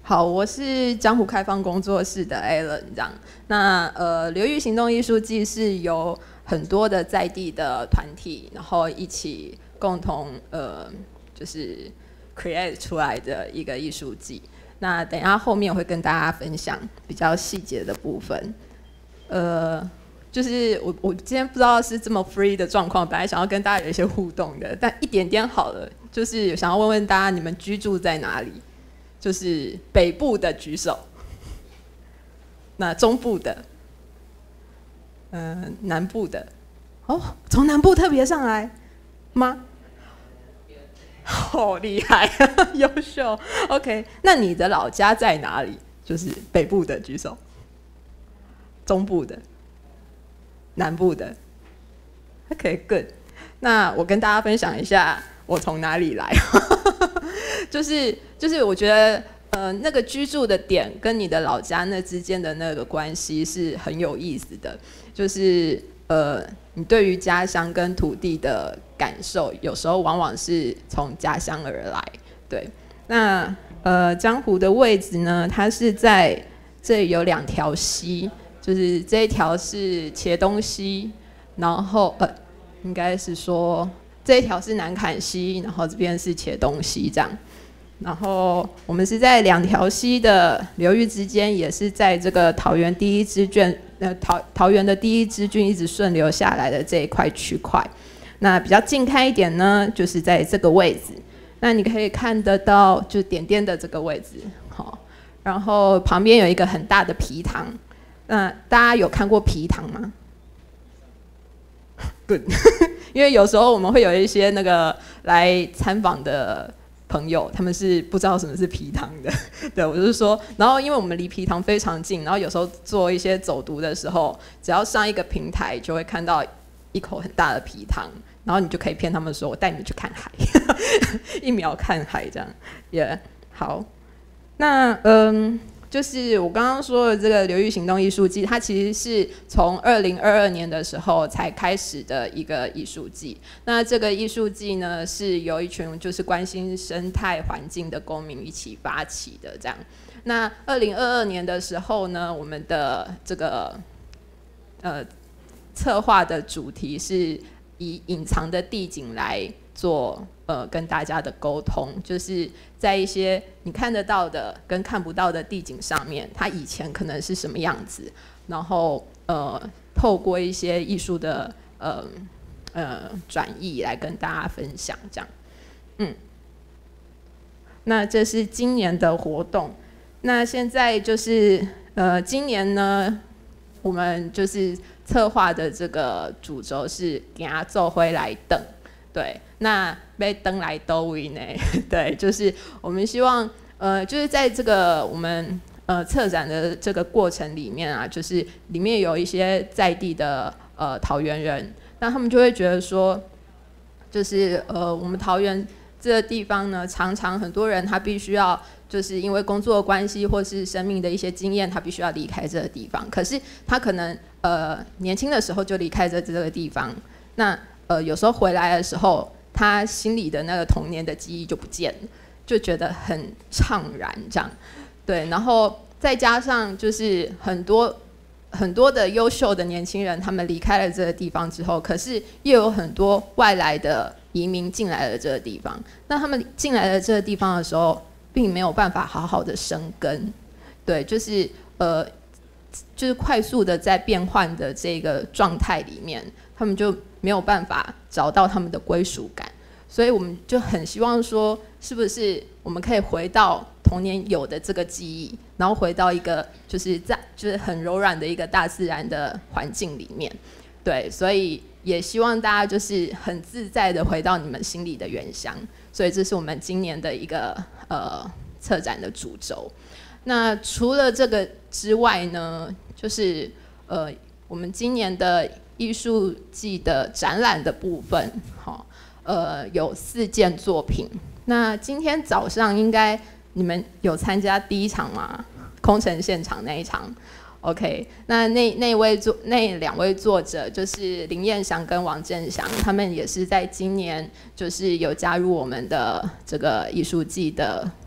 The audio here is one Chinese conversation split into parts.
好，我是江湖开放工作室的 Alan 这样。那流域行动艺术季是由很多的在地的团体，然后一起共同就是 create 出来的一个艺术季。那等一下后面我会跟大家分享比较细节的部分。就是我今天不知道是这么 free 的状况，本来想要跟大家有一些互动的，但一点点好了。就是想要问问大家，你们居住在哪里？就是北部的举手，那中部的，南部的，哦，从南部特别上来吗？好厉害，优秀。OK， 那你的老家在哪里？就是北部的举手，中部的，南部的。OK，good。那我跟大家分享一下我从哪里来。就是我觉得那个居住的点跟你的老家那之间的那个关系是很有意思的，就是你对于家乡跟土地的感受，有时候往往是从家乡而来。对，那江湖的位置呢，它是在这里有2条溪，就是这一条是茄东溪，然后应该是说这一条是南坎溪，然后这边是茄东溪这样。然后我们是在2条溪的流域之间，也是在这个桃园第一支郡，桃园的第一支郡一直顺流下来的这一块区块。那比较近看一点呢，就是在这个位置。那你可以看得到，就点点的这个位置，好。然后旁边有一个很大的皮塘。那大家有看过皮塘吗？Good， 因为有时候我们会有一些那个来参访的朋友，他们是不知道什么是皮塘的。对，我就是说，然后因为我们离皮塘非常近，然后有时候做一些走读的时候，只要上一个平台，就会看到一口很大的皮塘，然后你就可以骗他们说，我带你们去看海，一秒看海这样。也好，那就是我刚刚说的这个流域行动艺术季，它其实是从2022年的时候才开始的一个艺术季。那这个艺术季呢，是由一群就是关心生态环境的公民一起发起的这样。那2022年的时候呢，我们的这个策划的主题是以隐藏的地景来做跟大家的沟通，就是在一些你看得到的跟看不到的地景上面，它以前可能是什么样子，然后透过一些艺术的转译来跟大家分享这样。那这是今年的活动。那现在就是今年呢，我们就是策划的这个主轴是给它做回来等。对，那被登来都位呢？对，就是我们希望，就是在这个我们策展的这个过程里面啊，就是里面有一些在地的桃园人，那他们就会觉得说，就是我们桃园这个地方呢，常常很多人他必须要就是因为工作的关系或是生命的一些经验，他必须要离开这个地方。可是他可能年轻的时候就离开这个地方，那有时候回来的时候，他心里的那个童年的记忆就不见了，就觉得很怅然这样。对，然后再加上就是很多的优秀的年轻人，他们离开了这个地方之后，可是又有很多外来的移民进来了这个地方。那他们进来了这个地方的时候，并没有办法好好的生根。对，就是就是快速的在变换的这个状态里面，他们就没有办法找到他们的归属感。所以我们就很希望说，是不是我们可以回到童年有的这个记忆，然后回到一个就是很柔软的一个大自然的环境里面。对，所以也希望大家就是很自在的回到你们心里的原乡。所以这是我们今年的一个策展的主轴。那除了这个之外呢，就是我们今年的艺术季的展览的部分，有4件作品。那今天早上应该你们有参加第1场吗？空城现场那一场。OK， 那2位作者就是林彦祥跟王振祥，他们也是在今年就是有加入我们的这个艺术季的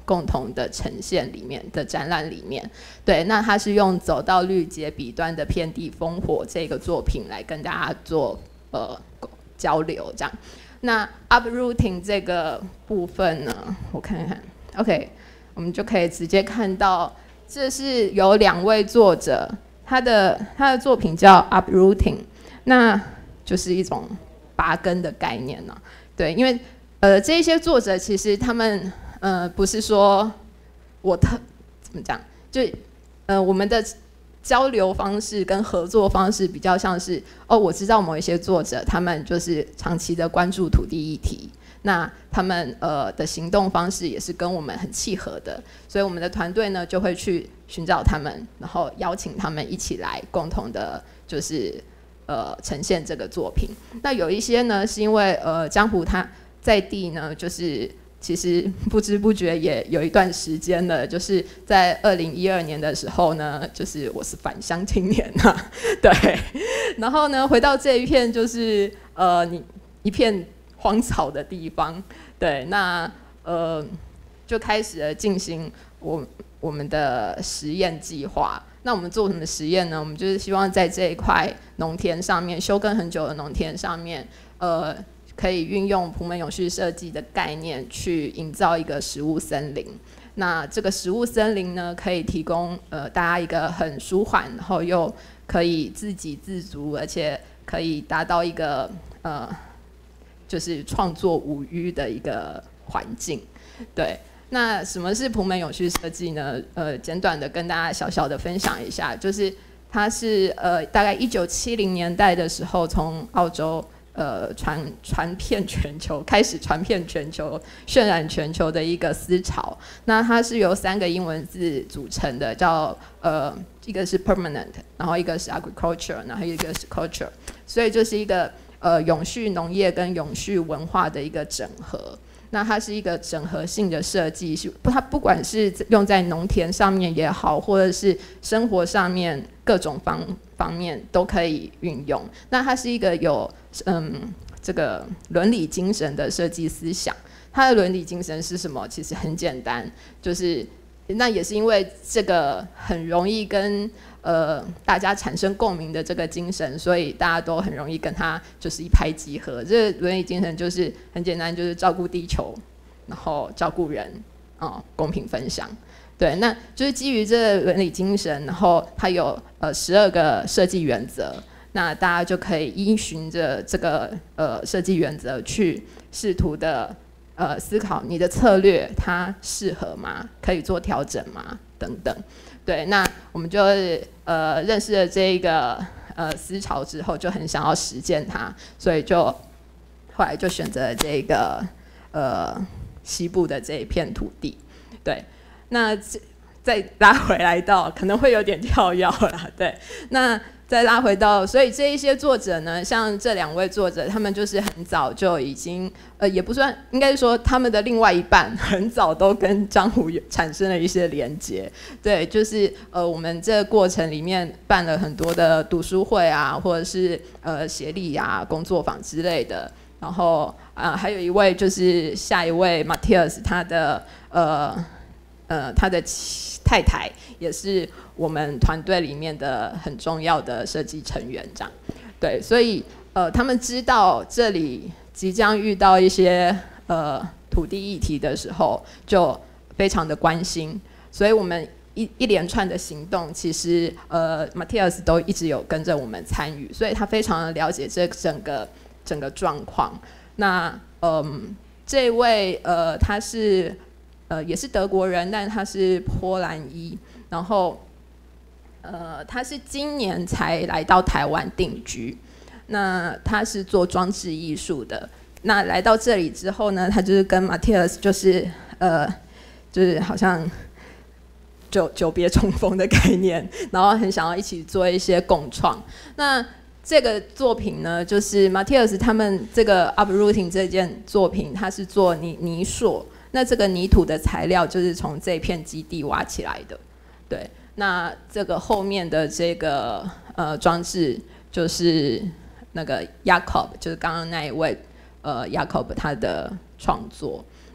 共同的呈现里面的展览里面。对，那他是用走到绿界彼端的遍地烽火这个作品来跟大家做交流这样。那 uprooting 这个部分呢，我看看 ，OK， 我们就可以直接看到，这是有2位作者，他的作品叫 uprooting， 那就是一种拔根的概念呢。对，因为这些作者其实他们不是说怎么讲，就我们的交流方式跟合作方式比较像是我知道某一些作者他们就是长期的关注土地议题，那他们的行动方式也是跟我们很契合的，所以我们的团队呢就会去寻找他们，然后邀请他们一起来共同的就是呈现这个作品。那有一些呢是因为江湖他在地呢就是其实不知不觉也有一段时间了，就是在2012年的时候呢，就是我是返乡青年啊，对，然后呢回到这一片就是你一片荒草的地方，对，那就开始了进行我们的实验计划。那我们做什么实验呢？我们就是希望在这一块农田上面，休耕很久的农田上面，可以运用普门永续设计的概念去营造一个食物森林。那这个食物森林呢，可以提供大家一个很舒缓，然后又可以自给自足，而且可以达到一个就是创作无虞的一个环境。对，那什么是普门永续设计呢？简短的跟大家小小的分享一下，就是它是大概1970年代的时候从澳洲传遍全球，开始传遍全球，渲染全球的一个思潮。那它是由3个英文字组成的，叫一个是 permanent， 然后一个是 agriculture， 然后一个是 culture， 所以就是一个永续农业跟永续文化的一个整合。那它是一个整合性的设计，它不管是用在农田上面也好，或者是生活上面各种方面都可以运用。那它是一个有这个伦理精神的设计思想。它的伦理精神是什么？其实很简单，就是那也是因为这个很容易跟大家产生共鸣的这个精神，所以大家都很容易跟他就是一拍即合。这个伦理精神就是很简单，就是照顾地球，然后照顾人，公平分享。对，那就是基于这个伦理精神，然后它有12个设计原则，那大家就可以依循着这个设计原则去试图的思考你的策略它适合吗？可以做调整吗？等等。对，那我们就认识了这个思潮之后，就很想要实践它，所以就后来就选择了这个西部的这一片土地。对，那再拉回来到可能会有点跳跃啦，对，那再拉回到，所以这一些作者呢，像这2位作者，他们就是很早就已经也不算，应该说他们的另外一半很早都跟江湖产生了一些连结。对，就是我们这个过程里面办了很多的读书会啊，或者是协力啊、工作坊之类的。然后还有一位就是下一位 Matthias， 他的太太也是我们团队里面的很重要的设计成员，这样。对，所以他们知道这里即将遇到一些土地议题的时候，就非常的关心。所以我们一连串的行动，其实Matthias 都一直有跟着我们参与，所以他非常的了解这整个状况。那这位他是也是德国人，但他是波兰裔，然后他是今年才来到台湾定居。那他是做装置艺术的。那来到这里之后呢，他就是跟 Matthias 就是好像久别重逢的概念，然后很想要一起做一些共创。那这个作品呢，就是 Matthias 他们这个 uprooting 这件作品，它是做泥塑。那这个泥土的材料就是从这片基地挖起来的。对，那这个后面的这个装置就是那个 Jacob， 就是刚刚那一位Jacob 他的创作。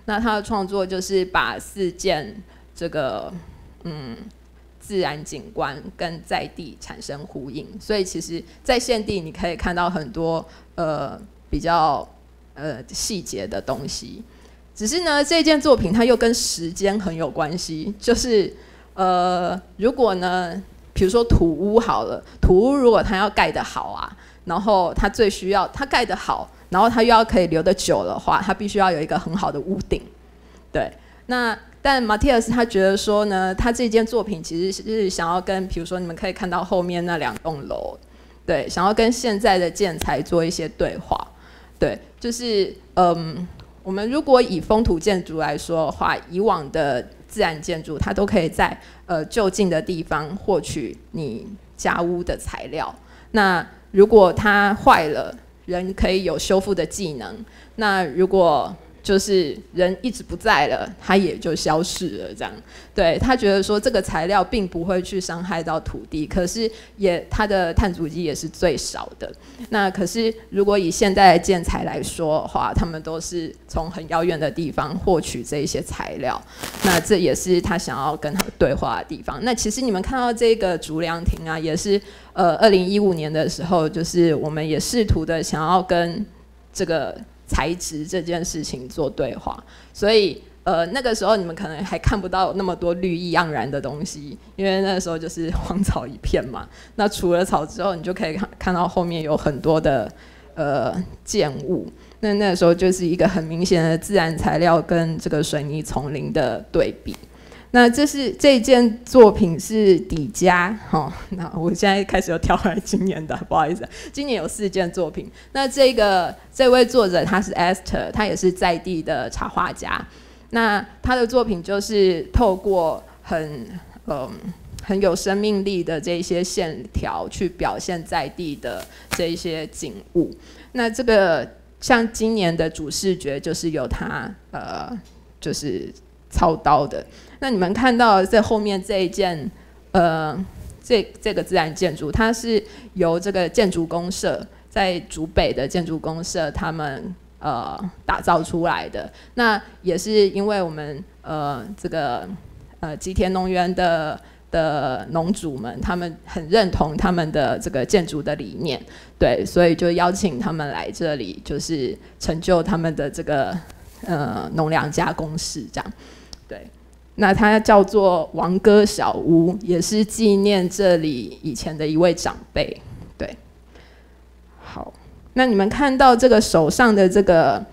那他的创作就是把4件这个自然景观跟在地产生呼应，所以其实在现地你可以看到很多比较细节的东西。只是呢，这件作品它又跟时间很有关系，就是如果呢，比如说土屋好了，土屋如果它要盖得好啊，然后它最需要它盖得好，然后它又要可以留得久的话，它必须要有一个很好的屋顶。对，但马蒂尔斯他觉得说呢，他这件作品其实是想要跟，比如说你们可以看到后面那2栋楼，对，想要跟现在的建材做一些对话。对，就是我们如果以风土建筑来说的话，以往的自然建筑它都可以在就近的地方获取你家屋的材料。那如果它坏了，人可以有修复的技能。那如果就是人一直不在了，它也就消失了，这样。对，他觉得说这个材料并不会去伤害到土地，可是它的碳足迹也是最少的。那可是如果以现在的建材来说的话，他们都是从很遥远的地方获取这一些材料，那这也是他想要跟他对话的地方。那其实你们看到这个竹凉亭啊，也是2015年的时候，就是我们也试图的想要跟这个材质这件事情做对话，所以那个时候你们可能还看不到那么多绿意盎然的东西，因为那时候就是荒草一片嘛。那除了草之后，你就可以看到后面有很多的建物。那个时候就是一个很明显的自然材料跟这个水泥丛林的对比。那这件作品是底加，那我现在开始又跳回来今年的，不好意思，今年有4件作品。那这位作者他是 Esther， 他也是在地的插画家。那他的作品就是透过很有生命力的这些线条去表现在地的这一些景物。那这个像今年的主视觉就是由他就是操刀的。那你们看到这后面这一件这个自然建筑，它是由这个建筑公社在竹北的建筑公社他们打造出来的。那也是因为我们这个吉田农园的农主们，他们很认同他们的这个建筑的理念，对，所以就邀请他们来这里，就是成就他们的这个农粮加工室这样。对，那它叫做王哥小屋，也是纪念这里以前的一位长辈。对，好，那你们看到这个手上的这个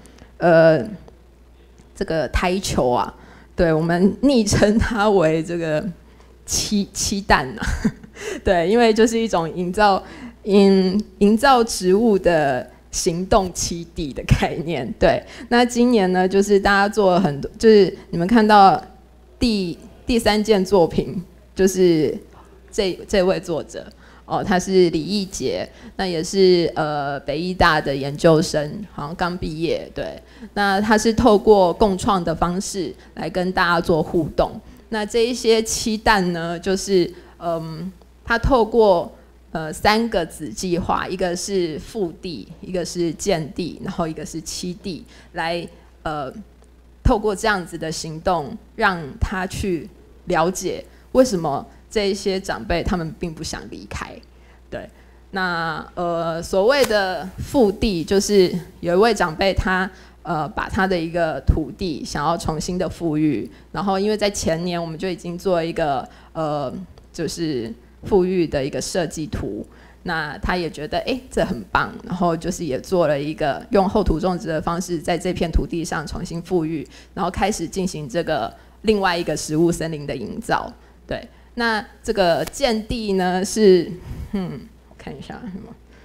台球啊，对，我们昵称它为这个漆蛋啊，对，因为就是一种营造植物的行动栖地的概念。对，那今年呢，就是大家做了很多，就是你们看到第3件作品，就是这位作者他是李义杰，那也是北艺大的研究生，好像刚毕业。对，那他是透过共创的方式来跟大家做互动。那这一些漆蛋呢，就是他透过3个子计划，一个是腹地，一个是建地，然后一个是漆地，来透过这样子的行动，让他去了解为什么这一些长辈他们并不想离开。对，那所谓的腹地，就是有一位长辈他把他的一个土地想要重新的富裕，然后因为在前年我们就已经做一个就是富裕的一个设计图，那他也觉得这很棒，然后就是也做了一个用后土种植的方式在这片土地上重新富裕，然后开始进行这个另外一个食物森林的营造。对，那这个建地呢是我看一下什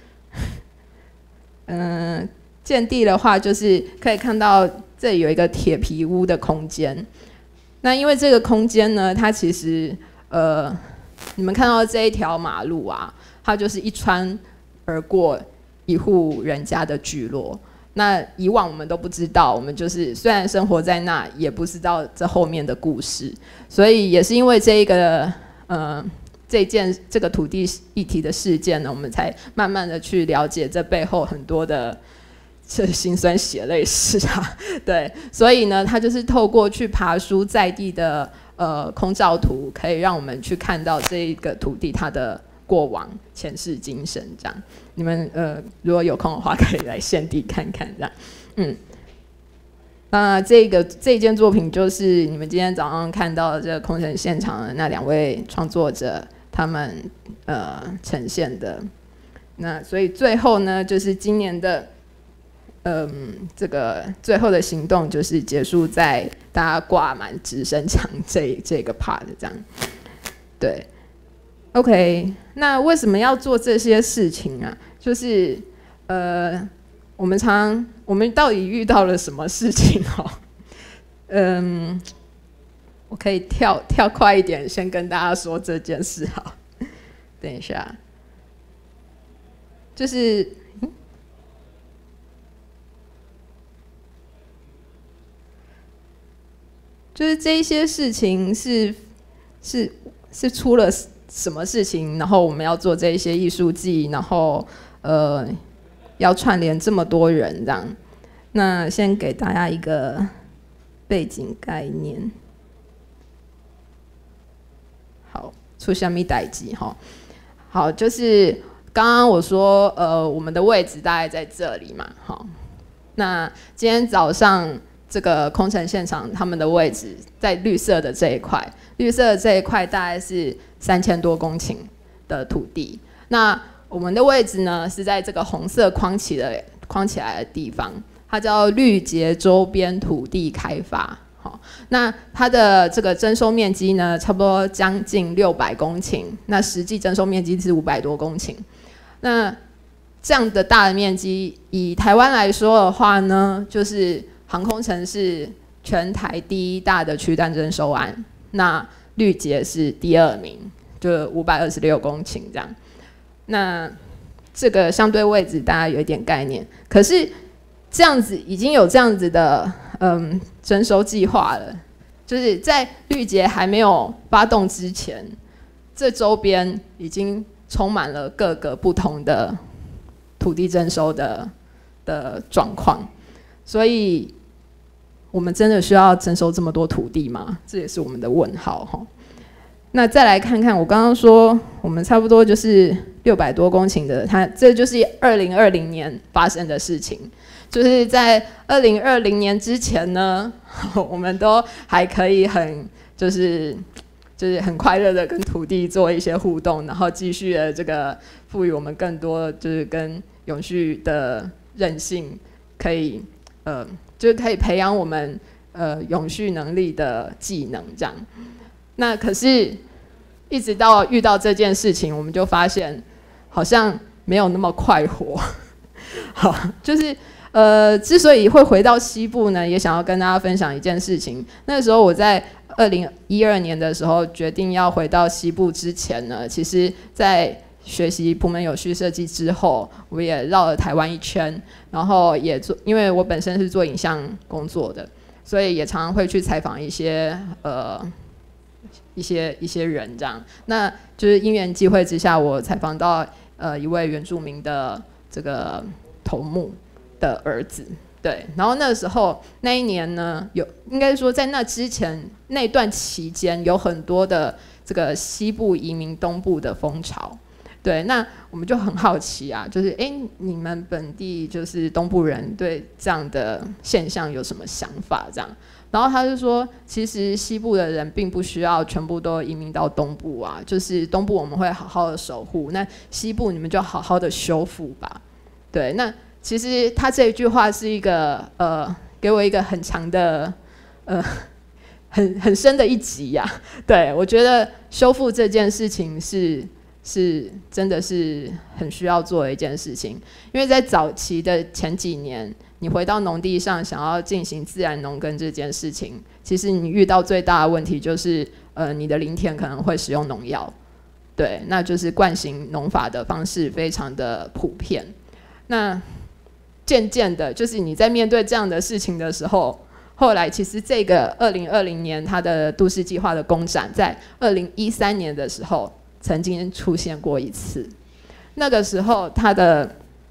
么建地的话，就是可以看到这里有一个铁皮屋的空间。那因为这个空间呢，它其实你们看到这一条马路啊，它就是一穿而过一户人家的聚落。那以往我们都不知道，我们就是虽然生活在那，也不知道这后面的故事。所以也是因为这个这个土地议题的事件呢，我们才慢慢的去了解这背后很多的这辛酸血泪史啊，对，所以呢，他就是透过去爬书在地的空照图，可以让我们去看到这个土地它的过往、前世今生这样。你们如果有空的话，可以来现地看看这样。那这件作品就是你们今天早上看到的这个空城现场的那2位创作者他们呈现的。那所以最后呢，就是今年的。这个最后的行动就是结束在大家挂满直升墙这个 part 这样，对 ，OK， 那为什么要做这些事情啊？就是我们到底遇到了什么事情哦？我可以跳快一点，先跟大家说这件事好。等一下，就是。就是这一些事情是出了什么事情，然后我们要做这一些艺术季，然后要串联这么多人这样。那先给大家一个背景概念。好，出什么代志哈？好，就是刚刚我说我们的位置大概在这里嘛，好。那今天早上。这个空城现场，他们的位置在绿色的这一块，绿色的这一块大概是3000多公顷的土地。那我们的位置呢，是在这个红色框起来的地方，它叫绿捷周边土地开发。好，那它的这个征收面积呢，差不多将近600公顷，那实际征收面积是500多公顷。那这样的大的面积，以台湾来说的话呢，就是航空城是全台第1大的区段征收案，那绿捷是第2名，就526公顷这样。那这个相对位置大家有一点概念，可是这样子已经有这样子的征收计划了，就是在绿捷还没有发动之前，这周边已经充满了各个不同的土地征收的状况，所以。我们真的需要征收这么多土地吗？这也是我们的问号哈。那再来看看，我刚刚说我们差不多就是600多公顷的，这就是2020年发生的事情。就是在2020年之前呢，我们都还可以就是很快乐的跟土地做一些互动，然后继续的这个赋予我们更多就是跟永续的韧性，可以就是可以培养我们永续能力的技能这样。那可是一直到遇到这件事情，我们就发现好像没有那么快活。好，就是之所以会回到西部呢，也想要跟大家分享一件事情。那个时候我在2012年的时候决定要回到西部之前呢，其实在学习普门有序设计之后，我也绕了台湾一圈，然后也因为我本身是做影像工作的，所以也常常会去采访一些人这样。那就是因缘际会之下，我采访到一位原住民的这个头目的儿子，对。然后那个时候那一年呢，应该说在那之前那段期间，有很多的这个西部移民东部的风潮。对，那我们就很好奇啊，就是你们本地就是东部人对这样的现象有什么想法？这样，然后他就说，其实西部的人并不需要全部都移民到东部啊，就是东部我们会好好的守护，那西部你们就好好的修复吧。对，那其实他这一句话是一个给我一个很强的很深的一击呀。对，我觉得修复这件事情是真的是很需要做的一件事情，因为在早期的前几年，你回到农地上想要进行自然农耕这件事情，其实你遇到最大的问题就是你的林田可能会使用农药，对，那就是惯行农法的方式非常的普遍。那渐渐的，就是你在面对这样的事情的时候，后来其实这个2020年它的都市计划的公展，在2013年的时候曾经出现过一次。那个时候它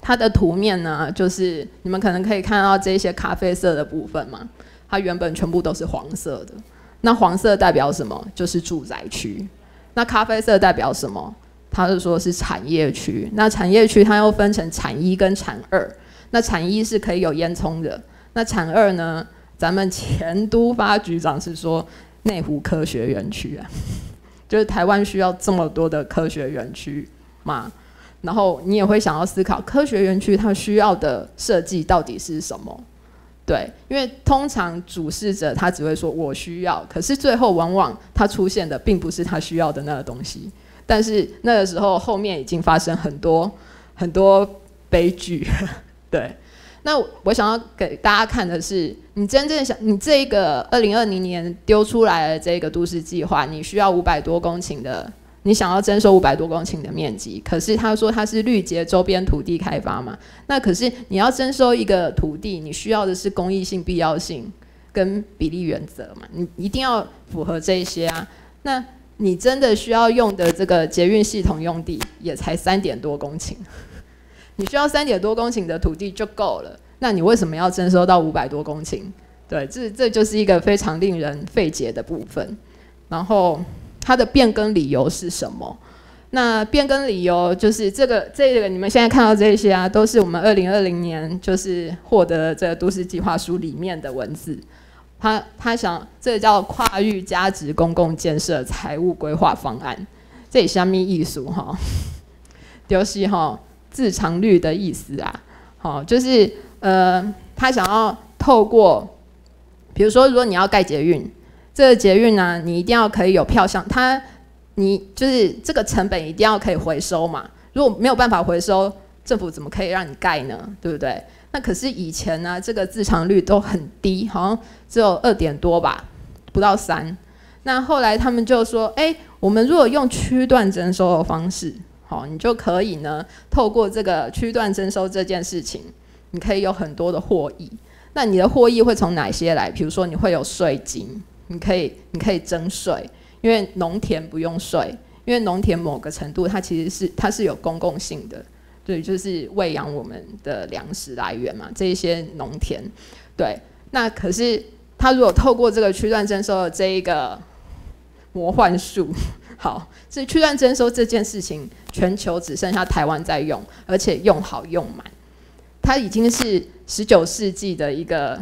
它的图面呢，就是你们可能可以看到这些咖啡色的部分嘛，它原本全部都是黄色的。那黄色代表什么？就是住宅区。那咖啡色代表什么？它是说是产业区。那产业区它又分成产一跟产二。那产一是可以有烟囱的，那产二呢？咱们前都发局长是说内湖科学园区啊，就是台湾需要这么多的科学园区嘛？然后你也会想要思考，科学园区它需要的设计到底是什么？对，因为通常主事者他只会说我需要，可是最后往往他出现的并不是他需要的那个东西。但是那个时候后面已经发生很多很多悲剧，对。那我想要给大家看的是，你真正想，你这个2020年丢出来的这个都市计划，你需要500多公顷的，你想要征收500多公顷的面积，可是他说他是绿结周边土地开发嘛，那可是你要征收一个土地，你需要的是公益性、必要性跟比例原则嘛，你一定要符合这些啊。那你真的需要用的这个捷运系统用地也才3点多公顷。你需要3点多公顷的土地就够了，那你为什么要征收到500多公顷？对，这就是一个非常令人费解的部分。然后它的变更理由是什么？那变更理由就是这个你们现在看到这些啊，都是我们2020年就是获得这个都市计划书里面的文字。他想这个叫跨域价值公共建设财务规划方案，这是什么意思哈？就是哈。自偿率的意思啊，好，就是他想要透过，比如说，如果你要盖捷运，这个捷运呢，你一定要可以有票项，你就是这个成本一定要可以回收嘛。如果没有办法回收，政府怎么可以让你盖呢？对不对？那可是以前呢，这个自偿率都很低，好像只有2点多吧，不到3。那后来他们就说，我们如果用区段征收的方式。好，你就可以呢，透过这个区段征收这件事情，你可以有很多的获益。那你的获益会从哪些来？比如说你会有税金，你可以征税，因为农田不用税，因为农田某个程度它其实是有公共性的，对，就是喂养我们的粮食来源嘛，这一些农田，对。那可是他如果透过这个区段征收的这一个魔幻术。好，所以区段征收这件事情，全球只剩下台湾在用，而且用好用满。它已经是19世纪的一个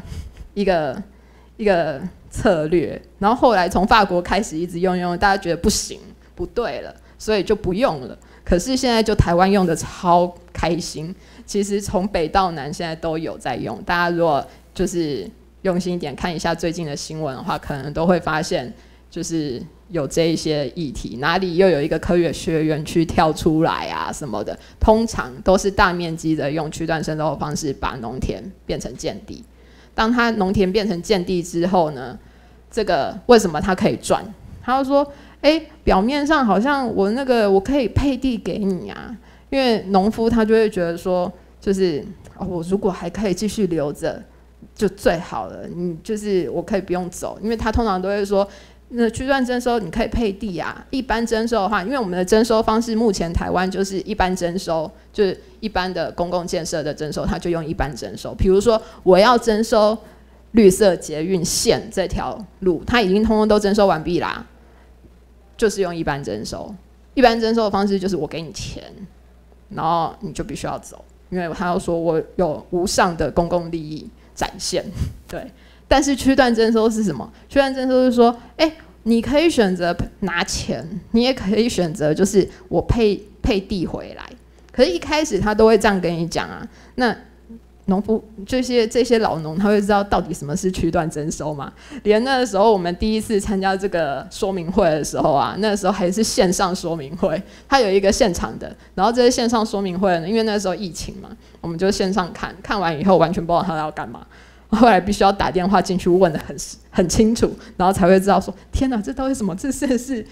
策略，然后后来从法国开始一直用，大家觉得不行，不对了，所以就不用了。可是现在就台湾用的超开心，其实从北到南现在都有在用。大家如果就是用心一点看一下最近的新闻的话，可能都会发现就是有这一些议题，哪里又有一个科学园区跳出来啊什么的，通常都是大面积的用区段征收的方式把农田变成建地。当它农田变成建地之后呢，这个为什么它可以赚？他就说，表面上好像我可以配地给你啊，因为农夫他就会觉得说，就是我如果还可以继续留着，就最好了。你就是我可以不用走，因为他通常都会说。那区段征收你可以配地啊，一般征收的话，因为我们的征收方式目前台湾就是一般征收，就是一般的公共建设的征收，它就用一般征收。比如说我要征收绿色捷运线这条路，它已经通通都征收完毕啦，就是用一般征收。一般征收的方式就是我给你钱，然后你就必须要走，因为他要说我有无上的公共利益展现，对。但是区段征收是什么？区段征收是说，你可以选择拿钱，你也可以选择就是我配地回来。可是，一开始他都会这样跟你讲啊。那农夫这些老农，他会知道到底什么是区段征收吗？连那个时候我们第一次参加这个说明会的时候啊，那个时候还是线上说明会，他有一个现场的，然后这些线上说明会呢，因为那时候疫情嘛，我们就线上看完以后完全不知道他要干嘛。后来必须要打电话进去问得很清楚，然后才会知道说，天哪，这到底什么？这是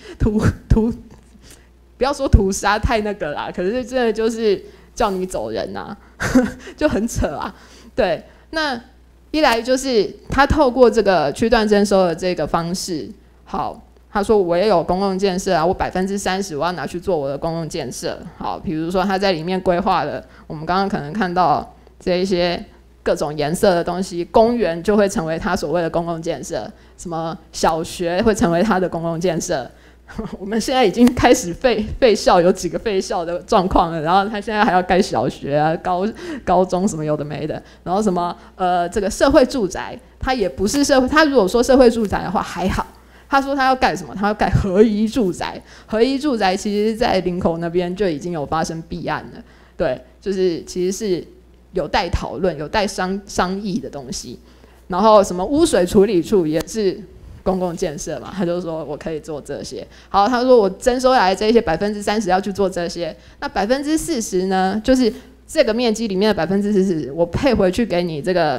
不要说屠杀太那个啦，可是真的就是叫你走人啊，就很扯啊。对，那一来就是他透过这个区段征收的这个方式，好， 他说我也有公共建设啊，我30%我要拿去做我的公共建设。好，比如说他在里面规划了，我们刚刚可能看到这一些各种颜色的东西，公园就会成为他所谓的公共建设，什么小学会成为他的公共建设。我们现在已经开始废校，有几个废校的状况了，然后他现在还要盖小学啊、高中什么有的没的，然后什么这个社会住宅，他也不是他如果说社会住宅的话还好。他说他要盖什么？他要盖合宜住宅。合宜住宅其实在林口那边就已经有发生弊案了，对，就是其实是有待讨论、有待商议的东西。然后什么污水处理处也是公共建设嘛，他就说我可以做这些。好，他说我征收来这些30%要去做这些，那40%呢，就是这个面积里面的40%，我配回去给你这个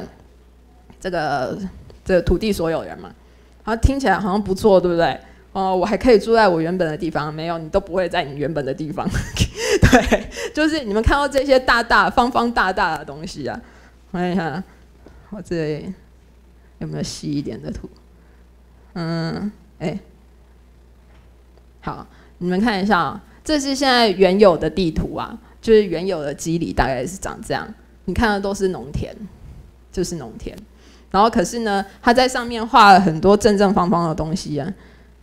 土地所有人嘛。然后听起来好像不错，对不对？我还可以住在我原本的地方，没有，你都不会在你原本的地方。对，就是你们看到这些方方大大的东西啊，我看一下，我这里有没有细一点的图？好，你们看一下啊，这是现在原有的地图啊，就是原有的基里大概是长这样，你看的都是农田，就是农田。然后可是呢，他在上面画了很多正方方的东西啊，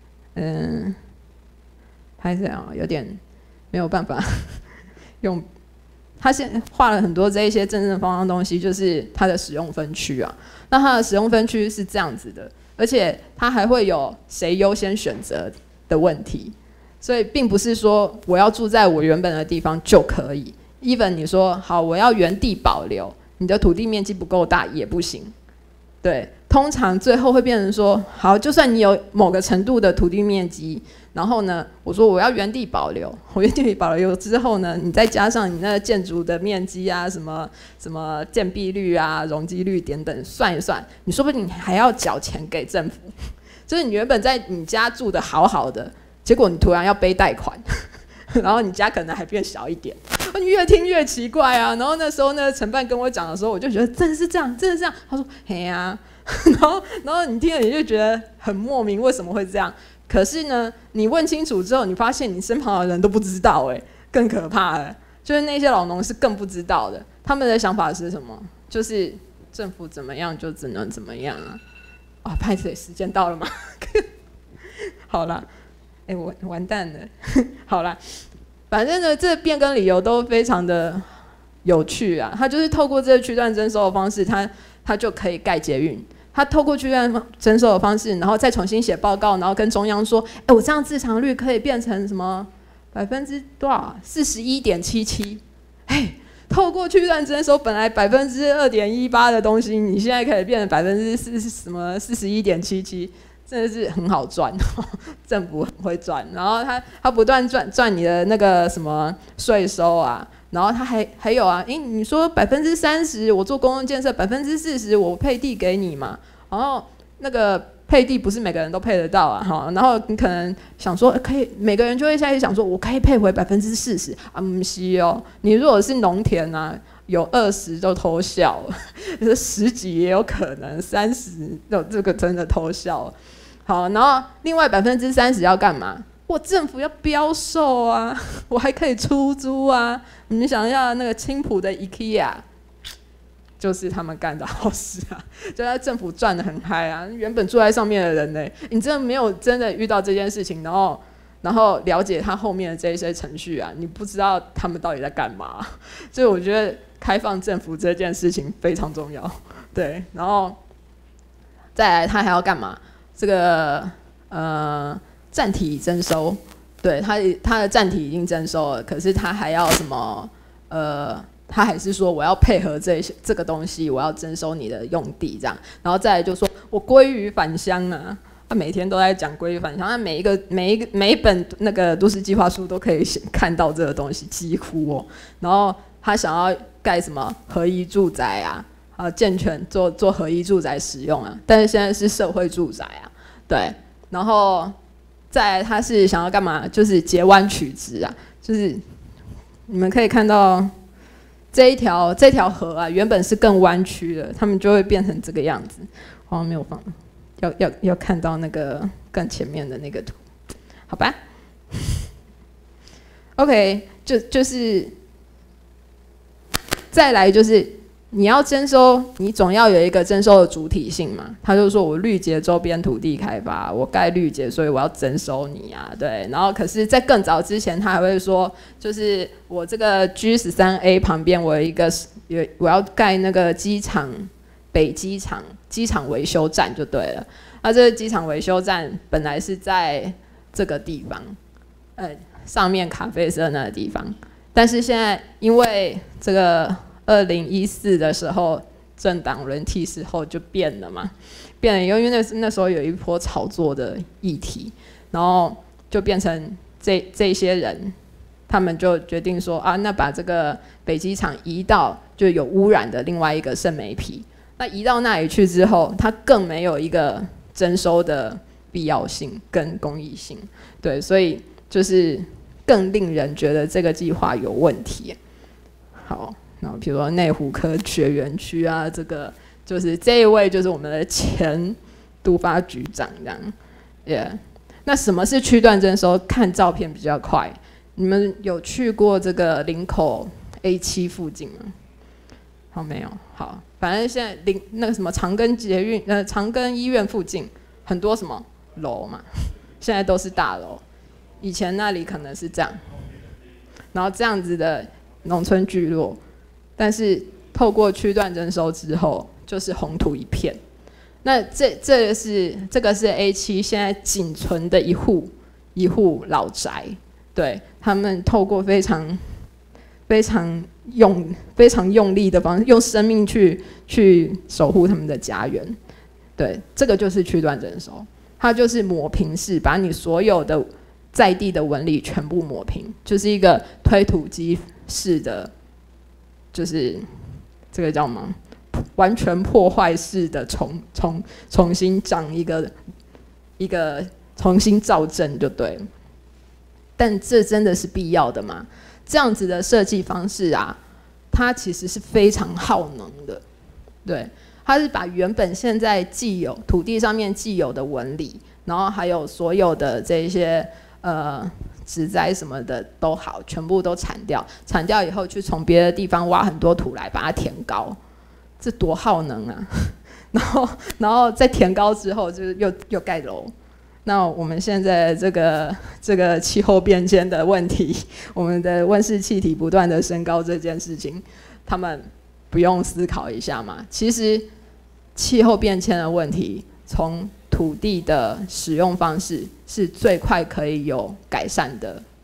拍这样有点没有办法用。他现在画了很多这一些正方方的东西，就是它的使用分区啊。那它的使用分区是这样子的，而且它还会有谁优先选择的问题，所以并不是说我要住在我原本的地方就可以。even 你说好我要原地保留，你的土地面积不够大也不行。对，通常最后会变成说，好，就算你有某个程度的土地面积，然后呢，我说我要原地保留，我原地保留之后呢，你再加上你那个建筑的面积啊，什么建蔽率啊、容积率等等算一算，你说不定你还要缴钱给政府，就是你原本在你家住的好好的，结果你突然要背贷款。然后你家可能还变小一点，你越听越奇怪啊。然后那时候那个承办跟我讲的时候，我就觉得真的是这样，真的是这样。他说：“嘿呀、啊。”然后你听了你就觉得很莫名，为什么会这样？可是呢，你问清楚之后，你发现你身旁的人都不知道，更可怕了，就是那些老农是更不知道的。他们的想法是什么？就是政府怎么样就只能怎么样啊！啊，拍摄时间到了吗？好啦。我完蛋了。好啦，反正呢，这变更理由都非常的有趣啊。他就是透过这个区段征收的方式，他就可以盖捷运。他透过区段征收的方式，然后再重新写报告，然后跟中央说，我这样自偿率可以变成什么多少41.77%。透过区段征收，本来2.18%的东西，你现在可以变成41.77%。真的是很好赚，政府很会赚，然后他不断赚你的那个什么税收啊，然后他还有啊，你说30%我做公共建设，40%我配地给你嘛，然后那个配地不是每个人都配得到啊，然后你可能想说可以，每个人就会下去想说我可以配回40%啊，不是哦，你如果是农田啊。有20就偷笑了，10几也有可能，30这个真的偷笑了。好，然后另外30%要干嘛？我政府要标售啊，我还可以出租啊。你们想一下，那个青埔的 IKEA， 就是他们干的好事啊，就在政府赚得很嗨啊。原本住在上面的人呢，你真的没有真的遇到这件事情，然后了解他后面的这些程序啊，你不知道他们到底在干嘛。所以我觉得开放政府这件事情非常重要，对。然后再来，他还要干嘛？这个占体征收，对，他的占体已经征收了，可是他还要什么？他还是说我要配合这个东西，我要征收你的用地这样。然后再来就说我归于返乡啊。他每天都在讲归于返乡，他每一本那个都市计划书都可以看到这个东西，几乎哦。然后他想要盖什么合宜住宅啊，健全做合宜住宅使用啊，但是现在是社会住宅啊，对。然后再来他是想要干嘛？就是截弯取直啊，就是你们可以看到这条河啊，原本是更弯曲的，他们就会变成这个样子。好像没有放。要看到那个更前面的那个图。 好吧？OK， 就是再来就是你要征收，你总要有一个征收的主体性嘛。他就说我绿捷周边土地开发，我盖绿捷，所以我要征收你啊，对。然后可是，在更早之前，他还会说，就是我这个 G13A 旁边，我要盖那个北机场维修站就对了。那这个机场维修站本来是在这个地方，上面咖啡色那个地方，但是现在因为这个2014的时候政党轮替时候就变了嘛，变了，因为那时候有一波炒作的议题，然后就变成这些人，他们就决定说啊，那把这个北机场移到就有污染的另外一个圣梅皮，那移到那里去之后，它更没有一个征收的必要性跟公益性，对，所以就是更令人觉得这个计划有问题。好，然后比如说内湖科学园区啊，这个就是这一位就是我们的前都发局长这样。Yeah， 那什么是区段征收？看照片比较快。你们有去过这个林口 A7 附近吗？好，没有。好，反正现在那个什么长庚医院附近很多什么楼嘛，现在都是大楼。以前那里可能是这样，然后这样子的农村聚落，但是透过区段征收之后，就是红土一片。那这个是 A7 现在仅存的一户老宅，对，他们透过非常用力的方式，用生命去守护他们的家园。对，这个就是区段征收，它就是抹平式，把你所有的在地的纹理全部抹平，就是一个推土机式的，就是这个叫什么？完全破坏式的重新长一个重新造镇就对了。但这真的是必要的吗？这样子的设计方式啊，它其实是非常耗能的。对，它是把原本现在土地上面既有的纹理，然后还有所有的这些植栽什么的都好，全部都铲掉。铲掉以后，去从别的地方挖很多土来把它填高，这多耗能啊！然后再填高之后，就是又盖楼。那我们现在这个气候变迁的问题，我们的温室气体不断的升高这件事情，他们不用思考一下吗？其实气候变迁的问题，从土地的使用方式是最快可以有改善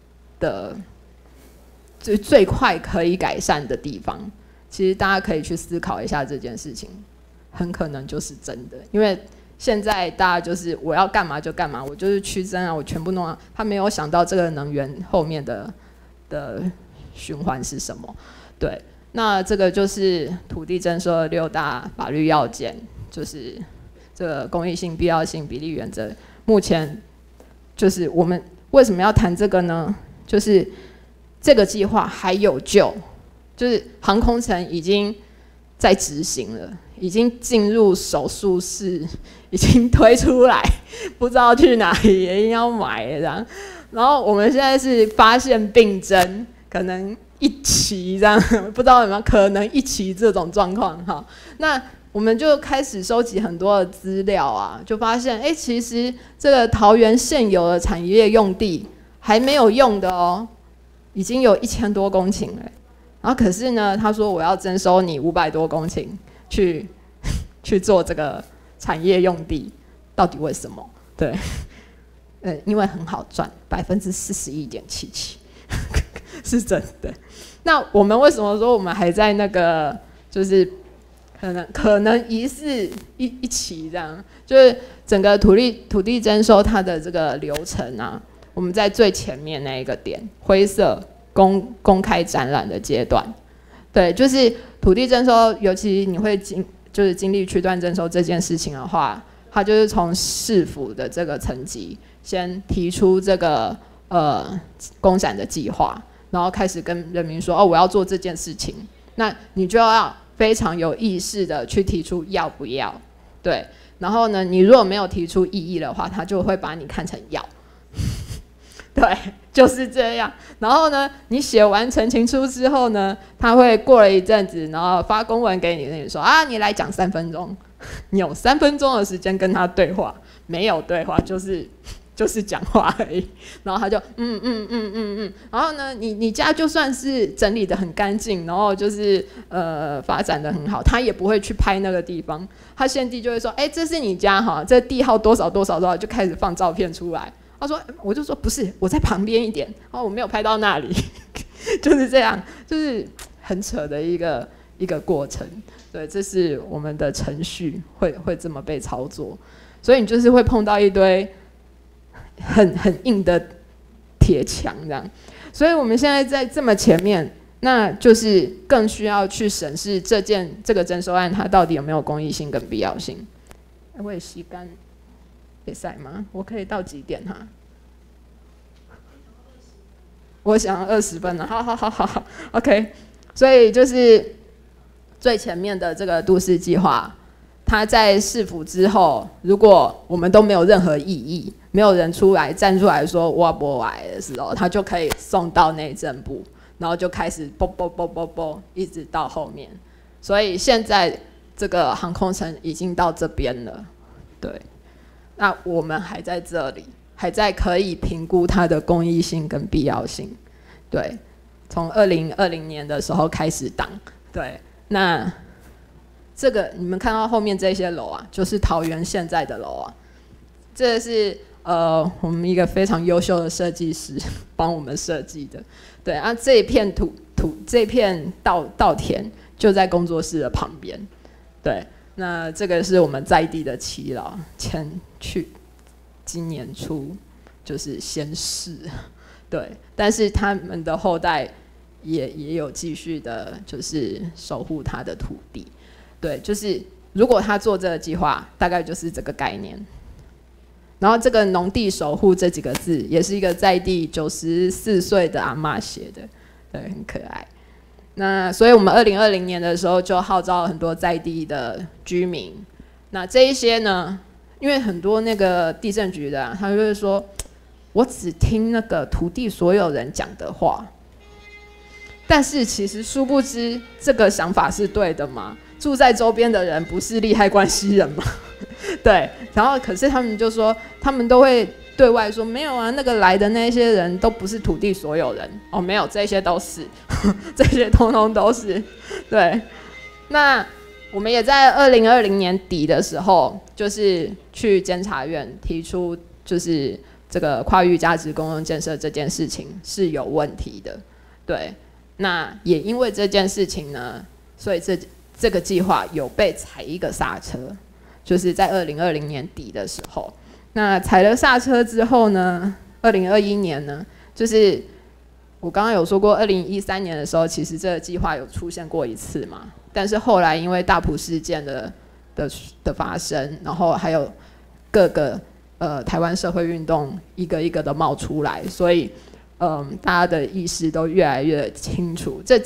最快可以改善的地方。其实大家可以去思考一下这件事情，很可能就是真的，因为现在大家就是我要干嘛就干嘛，我就是区征啊，我全部弄啊。他没有想到这个能源后面的循环是什么。对，那这个就是土地征收的6大法律要件，就是这个公益性、必要性、比例原则。目前就是我们为什么要谈这个呢？就是这个计划还有救，就是航空城已经在执行了。已经进入手术室，已经推出来，不知道去哪里，一定要买这样。然后我们现在是发现病症，可能1期这样，不知道有没有可能1期这种状况哈。那我们就开始收集很多的资料啊，就发现其实这个桃园现有的产业用地还没有用的哦，已经有1000多公顷了。然后可是呢，他说我要征收你500多公顷。去做这个产业用地，到底为什么？对，因为很好赚，41.77%，是真的。那我们为什么说我们还在那个，就是可能疑似一期这样？就是整个土地征收它的这个流程啊，我们在最前面那一个点，灰色公开展览的阶段。对，就是土地征收，尤其你会经历区段征收这件事情的话，它就是从市府的这个层级先提出这个公展的计划，然后开始跟人民说我要做这件事情，那你就要非常有意识的去提出要不要，对，然后呢，你如果没有提出异议的话，他就会把你看成要， 对，就是这样。然后呢，你写完陈情书之后呢，他会过了一阵子，然后发公文给你，跟你说啊，你来讲3分钟，你有3分钟的时间跟他对话，没有对话就是讲话而已。然后他就然后呢，你家就算是整理得很干净，然后就是发展得很好，他也不会去拍那个地方。他现地就会说，这是你家哈，这地号多少多少多少，就开始放照片出来。他说，我就说不是，我在旁边一点，我没有拍到那里，就是这样，就是很扯的一个过程。对，这是我们的程序会这么被操作，所以你就是会碰到一堆很硬的铁墙这样。所以我们现在在这么前面，那就是更需要去审视这个征收案它到底有没有公益性跟必要性。我也吸干。可以赛吗？我可以到几点哈？我想20分了，好 ，OK。所以就是最前面的这个都市计划，它在市府之后，如果我们都没有任何异议，没有人站出来说我不来的时候，它就可以送到内政部，然后就开始啵，一直到后面。所以现在这个航空城已经到这边了，对。那我们还在这里，还在可以评估它的公益性跟必要性，对，从2020年的时候开始挡，对，那这个你们看到后面这些楼啊，就是桃园现在的楼啊，这是我们一个非常优秀的设计师帮我们设计的，对啊，这一片这片稻田就在工作室的旁边，对。那这个是我们在地的耆老今年初就是先逝，对，但是他们的后代也有继续的，就是守护他的土地，对，就是如果他做这个计划，大概就是这个概念。然后这个农地守护这几个字，也是一个在地94岁的阿嬷写的，对，很可爱。那所以我们2020年的时候就号召了很多在地的居民，那这一些呢，因为很多那个地政局的他就会说，我只听那个土地所有人讲的话，但是其实殊不知这个想法是对的嘛，住在周边的人不是利害关系人嘛，对，然后可是他们就说，他们都会对外说没有啊，那个来的那些人都不是土地所有人哦，没有，这些都是，这些通通都是，对。那我们也在2020年底的时候，就是去监察院提出，就是这个跨域价值公共建设这件事情是有问题的，对。那也因为这件事情呢，所以这个计划有被踩一个刹车，就是在2020年底的时候。那踩了刹车之后呢，2021年呢，就是我刚刚有说过，2013年的时候，其实这个计划有出现过一次嘛，但是后来因为大埔事件的发生，然后还有各个台湾社会运动一个一个的冒出来，所以大家的意识都越来越清楚。这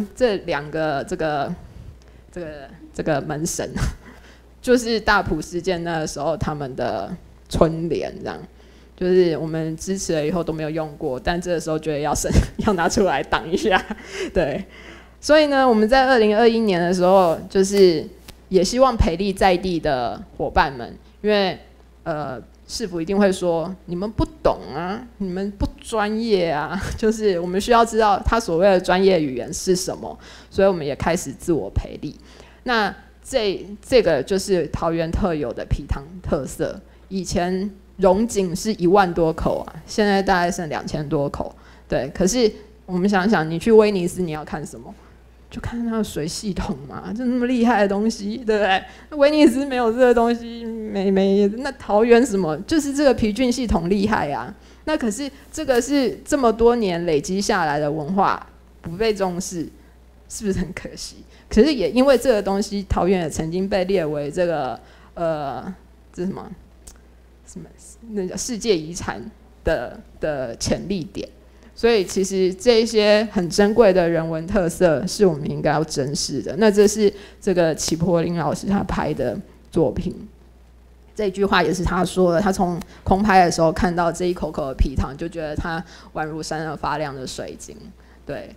2个这个门神，就是大埔事件那个时候他们的春联，这样就是我们支持了以后都没有用过，但这个时候觉得要拿出来挡一下，对。所以呢，我们在2021年的时候，就是也希望培力在地的伙伴们，因为市府一定会说你们不懂啊，你们不专业啊，就是我们需要知道他所谓的专业语言是什么，所以我们也开始自我培力。那这个就是桃园特有的埤塘特色。以前荣景是1万多口啊，现在大概剩2000多口。对，可是我们想想，你去威尼斯你要看什么？就看它的水系统嘛，就那么厉害的东西，对不对？威尼斯没有这个东西，那桃园什么？就是这个皮菌系统厉害啊。那可是这个是这么多年累积下来的文化不被重视，是不是很可惜？可是也因为这个东西，桃园也曾经被列为这个这什么那叫世界遗产的潜力点，所以其实这一些很珍贵的人文特色是我们应该要珍视的。那这是这个齐柏林老师他拍的作品， 这一句话也是他说的，他从空拍的时候看到这一口口的皮糖，就觉得它宛如闪闪发亮的水晶。对，